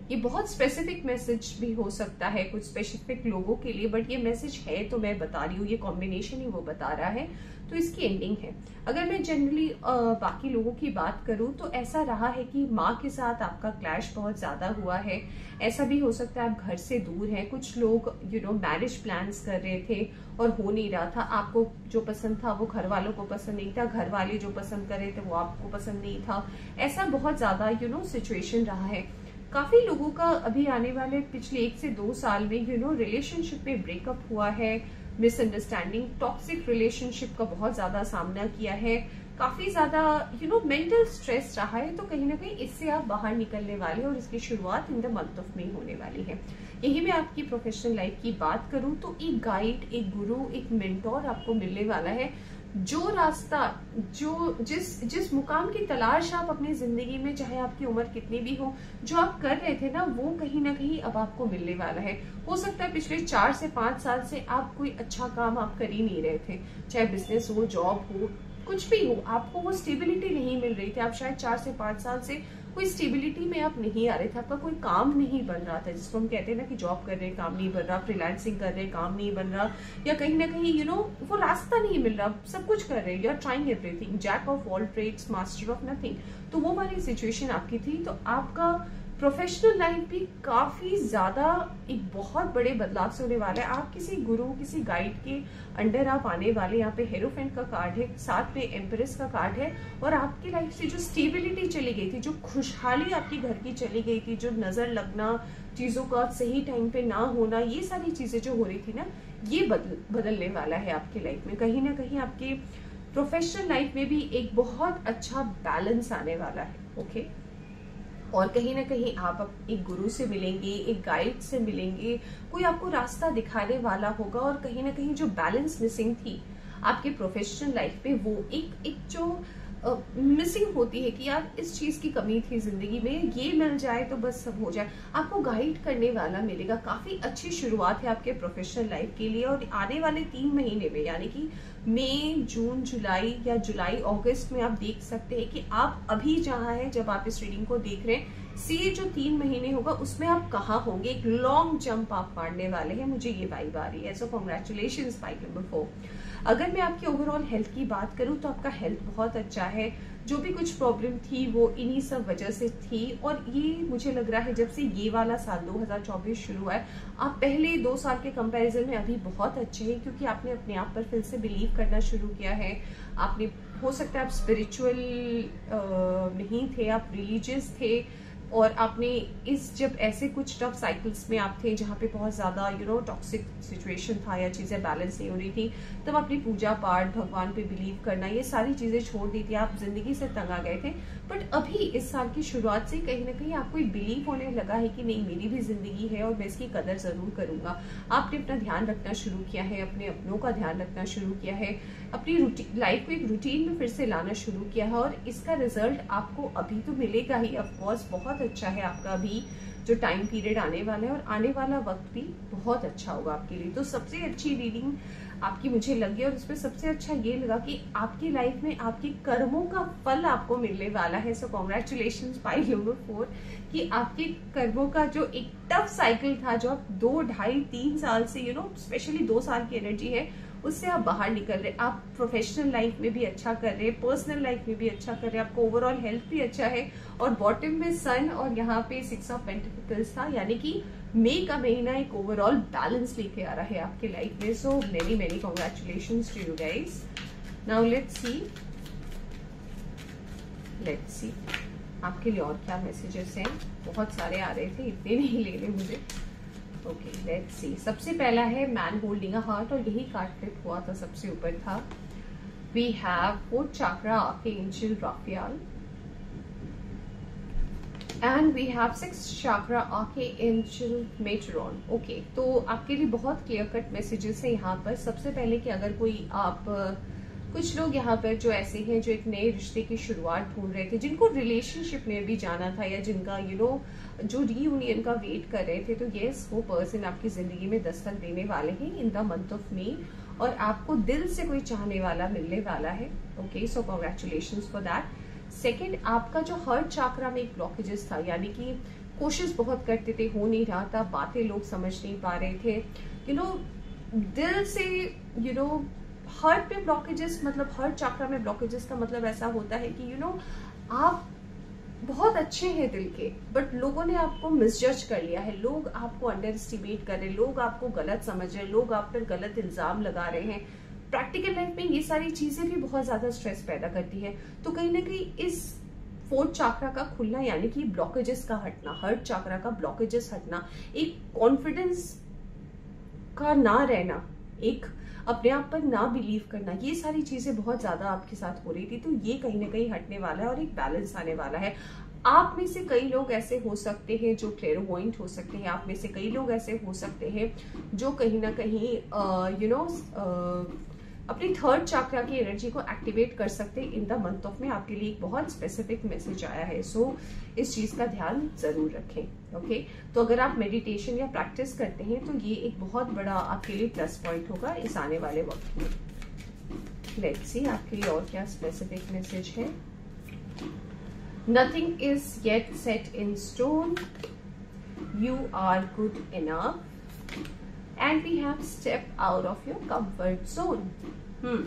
ये बहुत स्पेसिफिक मैसेज भी हो सकता है कुछ स्पेसिफिक लोगों के लिए, बट ये मैसेज है तो मैं बता रही हूँ, ये कॉम्बिनेशन ही वो बता रहा है, तो इसकी एंडिंग है। अगर मैं जनरली बाकी लोगों की बात करूं तो ऐसा रहा है कि माँ के साथ आपका क्लैश बहुत ज्यादा हुआ है। ऐसा भी हो सकता है आप घर से दूर हैं, कुछ लोग यू नो मैरिज प्लान्स कर रहे थे और हो नहीं रहा था। आपको जो पसंद था वो घर वालों को पसंद नहीं था, घर वाले जो पसंद कर रहे थे वो आपको पसंद नहीं था। ऐसा बहुत ज्यादा यू नो सिचुएशन रहा है। काफी लोगों का अभी आने वाले पिछले एक से दो साल में यू नो रिलेशनशिप में ब्रेकअप हुआ है, मिसअंडरस्टैंडिंग, टॉक्सिक रिलेशनशिप का बहुत ज्यादा सामना किया है, काफी ज्यादा यू नो मेंटल स्ट्रेस रहा है। तो कहीं ना कहीं इससे आप बाहर निकलने वाले हैं और इसकी शुरुआत in the month of May होने वाली है। यही मैं आपकी प्रोफेशनल लाइफ की बात करूं तो एक गाइड, एक गुरु, एक मेंटोर आपको मिलने वाला है। जो रास्ता, जो जिस जिस मुकाम की तलाश आप अपनी जिंदगी में, चाहे आपकी उम्र कितनी भी हो, जो आप कर रहे थे ना, वो कहीं ना कहीं अब आपको मिलने वाला है। हो सकता है पिछले चार से पांच साल से आप कोई अच्छा काम आप कर ही नहीं रहे थे, चाहे बिजनेस हो, जॉब हो, कुछ भी हो, आपको वो स्टेबिलिटी नहीं मिल रही थी। आप शायद चार से पांच साल से कोई स्टेबिलिटी में आप नहीं आ रहे थे, आपका कोई काम नहीं बन रहा था, जिसको हम कहते हैं ना कि जॉब कर रहे काम नहीं बन रहा, फ्रीलांसिंग कर रहे काम नहीं बन रहा, या कहीं ना कहीं यू नो वो रास्ता नहीं मिल रहा। सब कुछ कर रहे हैं, you are trying everything, jack of all trades master of nothing. तो वो वाली सिचुएशन आपकी थी। तो आपका प्रोफेशनल लाइफ भी काफी ज्यादा एक बहुत बड़े बदलाव से होने वाला है। आप किसी गुरु, किसी गाइड के अंडर आप आने वाले। यहाँ पे हेरोफेंट का कार्ड है, साथ में एम्प्रेस का कार्ड है, और आपकी लाइफ से जो स्टेबिलिटी चली गई थी, जो खुशहाली आपकी घर की चली गई थी, जो नजर लगना, चीजों का सही टाइम पे ना होना, ये सारी चीजें जो हो रही थी ना, ये बदल बदलने वाला है आपकी लाइफ में। कहीं ना कहीं आपके प्रोफेशनल लाइफ में भी एक बहुत अच्छा बैलेंस आने वाला है। ओके, और कहीं ना कहीं आप एक गुरु से मिलेंगे, एक गाइड से मिलेंगे, कोई आपको रास्ता दिखाने वाला होगा। और कहीं ना कहीं जो बैलेंस मिसिंग थी आपके प्रोफेशनल लाइफ में, वो एक एक जो मिसिंग uh, होती है कि यार इस चीज की कमी थी जिंदगी में, ये मिल जाए तो बस सब हो जाए, आपको गाइड करने वाला मिलेगा। काफी अच्छी शुरुआत है आपके प्रोफेशनल लाइफ के लिए। और आने वाले तीन महीने में, यानी कि मई, जून, जुलाई या जुलाई अगस्त में, आप देख सकते हैं कि आप अभी जहां है, जब आप इस रीडिंग को देख रहे हैं, सी जो तीन महीने होगा उसमें आप कहाँ होंगे, एक लॉन्ग जंप आप मारने वाले हैं। मुझे ये वाइब आ रही है। So congratulations vibe number four. अगर मैं आपकी ओवरऑल हेल्थ की बात करूं तो आपका हेल्थ बहुत अच्छा है। जो भी कुछ प्रॉब्लम थी वो इन्हीं सब वजह से थी, और ये मुझे लग रहा है जब से ये वाला साल दो हज़ार चौबीस शुरू हुआ है, आप पहले दो साल के कंपैरिजन में अभी बहुत अच्छे हैं, क्योंकि आपने अपने आप पर फिर से बिलीव करना शुरू किया है। आपने, हो सकता है आप स्पिरिचुअल नहीं थे, आप रिलीजियस थे, और आपने इस जब ऐसे कुछ टफ साइकिल्स में आप थे जहाँ पे बहुत ज्यादा यू नो टॉक्सिक सिचुएशन था या चीजें बैलेंस नहीं हो रही थी, तब अपनी पूजा पाठ, भगवान पे बिलीव करना, ये सारी चीजें छोड़ दी थी, आप जिंदगी से तंग आ गए थे। बट अभी इस साल की शुरुआत से कहीं ना कहीं आपको एक बिलीव होने लगा है कि नहीं, मेरी भी जिंदगी है और मैं इसकी कदर जरूर करूंगा। आपने अपना ध्यान रखना शुरू किया है, अपने अपनों का ध्यान रखना शुरू किया है, अपनी रूटीन लाइफ को एक रूटीन में फिर से लाना शुरू किया है, और इसका रिजल्ट आपको अभी तो मिलेगा ही। ऑफकोर्स बहुत अच्छा है आपका अभी जो टाइम पीरियड आने वाला है, और आने वाला वक्त भी बहुत अच्छा होगा आपके लिए। तो सबसे अच्छी रीडिंग आपकी मुझे लगी, और इसमें सबसे अच्छा ये लगा कि आपकी लाइफ में आपके कर्मों का फल आपको मिलने वाला है। So congratulations pile number four, कि आपके कर्मों का जो एक टफ साइकिल था, जो आप दो ढाई तीन साल से यू नो स्पेशली दो साल की एनर्जी है, उससे आप बाहर निकल रहे। आप प्रोफेशनल लाइफ में भी अच्छा कर रहे हैं, पर्सनल लाइफ में भी अच्छा कर रहे हैं, आपको ओवरऑल हेल्थ भी अच्छा है, और बॉटम में सन और यहाँ पे सिक्स ऑफ पेंटिकल्स था, यानी कि मई का महीना एक ओवरऑल बैलेंस लेके आ रहा है आपके लाइफ में। So many many congratulations to you guys. Now let's see let's see आपके लिए और क्या मैसेजेस हैं। बहुत सारे आ रहे थे, इतने नहीं ले रहे मुझे। Okay let's see. सबसे पहला है मैन होल्डिंग अ हार्ट, और यही कार्ड फ्लिप हुआ था, सबसे ऊपर था। We have fourth chakra archangel Raphael, and we have six chakra archangel Metatron. Okay, तो आपके लिए बहुत क्लियर कट मैसेजेस है यहाँ पर। सबसे पहले कि अगर कोई आप कुछ लोग यहाँ पर जो ऐसे हैं जो एक नए रिश्ते की शुरुआत ढूंढ रहे थे, जिनको रिलेशनशिप में भी जाना था, या जिनका यू नो जो रीयूनियन का वेट कर रहे थे, तो यस वो पर्सन आपकी जिंदगी में दस्तक देने वाले हैं in the month of May, और आपको दिल से कोई चाहने वाला मिलने वाला है। Okay, so congratulations for that. Second, आपका जो हार्ट चाकरा में एक ब्लॉकेजेस था, यानी कि कोशिश बहुत करते थे, हो नहीं रहा था, बातें लोग समझ नहीं पा रहे थे, यू नो दिल से, यू नो हार्ट पे ब्लॉकेजेस, मतलब हार्ट चाकरा में ब्लॉकेजेस का मतलब ऐसा होता है कि यू नो आप बहुत अच्छे हैं दिल के, बट लोगों ने आपको मिसजज कर लिया है, लोग आपको अंडर एस्टिमेट कर रहे हैं, लोग आपको गलत समझ रहे हैं, लोग आप पर गलत इल्जाम लगा रहे हैं। प्रैक्टिकल लाइफ में ये सारी चीजें भी बहुत ज्यादा स्ट्रेस पैदा करती है। तो कहीं ना कहीं इस फोर्थ चाकरा का खुलना, यानी कि ब्लॉकेजेस का हटना, हार्ट चाकरा का ब्लॉकेजेस हटना, एक कॉन्फिडेंस का ना रहना, एक अपने आप पर ना बिलीव करना, ये सारी चीजें बहुत ज्यादा आपके साथ हो रही थी। तो ये कहीं ना कहीं हटने वाला है और एक बैलेंस आने वाला है। आप में से कई लोग ऐसे हो सकते हैं जो क्लेयरवॉइंट हो सकते हैं, आप में से कई लोग ऐसे हो सकते हैं जो कहीं ना कहीं यू नो अपनी थर्ड चाकरा की एनर्जी को एक्टिवेट कर सकते हैं इन द मंथ ऑफ में। आपके लिए एक बहुत स्पेसिफिक मैसेज आया है, सो so, इस चीज का ध्यान जरूर रखें। Okay okay? तो अगर आप मेडिटेशन या प्रैक्टिस करते हैं तो ये एक बहुत बड़ा आपके लिए प्लस पॉइंट होगा इस आने वाले वक्त में। लेट्स सी आपके लिए और क्या स्पेसिफिक मैसेज है। Nothing is yet set in stone, you are good enough, and we have stepped out of your comfort zone. hmm.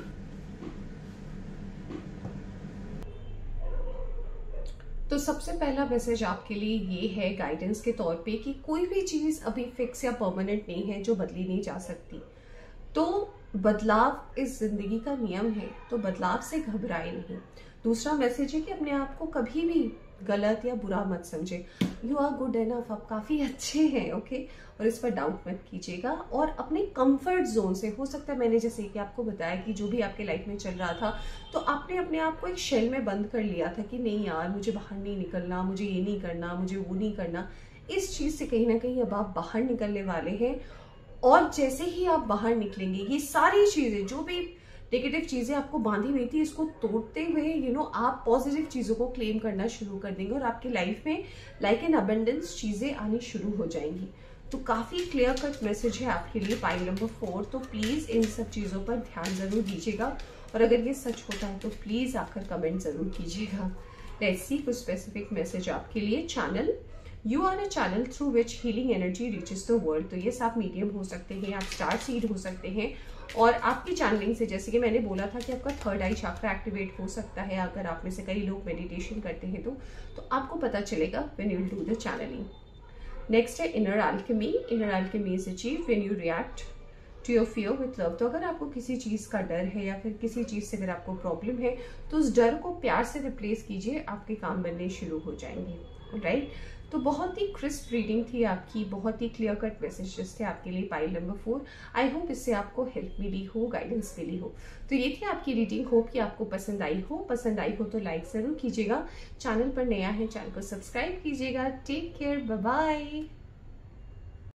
तो सबसे पहला मैसेज आपके लिए ये है गाइडेंस के तौर पे कि कोई भी चीज अभी फिक्स या परमानेंट नहीं है जो बदली नहीं जा सकती। तो बदलाव इस जिंदगी का नियम है, तो बदलाव से घबराए नहीं। दूसरा मैसेज है कि अपने आप को कभी भी गलत या बुरा मत समझे। यू आर गुड एनफ, आप काफी अच्छे हैं। ओके, और इस पर डाउट मत कीजिएगा। और अपने कंफर्ट जोन से, हो सकता है मैंने जैसे कि आपको बताया कि जो भी आपके लाइफ में चल रहा था, तो आपने अपने आप को एक शेल में बंद कर लिया था कि नहीं यार, मुझे बाहर नहीं निकलना, मुझे ये नहीं करना, मुझे वो नहीं करना। इस चीज से कहीं ना कहीं अब आप बाहर निकलने वाले हैं। और जैसे ही आप बाहर निकलेंगे, ये सारी चीजें, जो भी नेगेटिव चीजें आपको बांधी हुई थी, इसको तोड़ते हुए यू नो आप पॉजिटिव चीजों को क्लेम करना शुरू कर देंगे और आपकी लाइफ में लाइक एन अबंडेंस चीजें आनी शुरू हो जाएंगी। तो काफी क्लियर कट मैसेज है आपके लिए पाइल नंबर फोर। तो प्लीज इन सब चीजों पर ध्यान जरूर दीजिएगा और अगर ये सच होता है तो प्लीज आकर कमेंट जरूर कीजिएगा। लेट्स सी कुछ स्पेसिफिक मैसेज आपके लिए। Channel, you are a channel through which healing energy reaches the world. तो ये आप मीडियम हो सकते हैं, आप स्टार सीड हो सकते हैं और आपकी चैनलिंग से, जैसे कि मैंने बोला था कि आपका थर्ड आई चक्रा एक्टिवेट हो सकता है अगर आप में से कई लोग मेडिटेशन करते हैं तो तो आपको पता चलेगा when you will do the channelling. Next है inner alchemy. Inner alchemy is achieve when you react to your fear with love. तो अगर आपको किसी चीज का डर है या फिर किसी चीज से अगर आपको प्रॉब्लम है तो उस डर को प्यार से रिप्लेस कीजिए, आपके काम बनने शुरू हो जाएंगे। Right right? तो बहुत ही क्रिस्प रीडिंग थी आपकी, बहुत ही क्लियर कट मैसेजेस थे आपके लिए pile number four. I hope इससे आपको हेल्प मिली हो, गाइडेंस मिली हो। तो ये थी आपकी रीडिंग, होप कि आपको पसंद आई हो। पसंद आई हो तो लाइक जरूर कीजिएगा, चैनल पर नया है चैनल को सब्सक्राइब कीजिएगा। Take care, bye bye.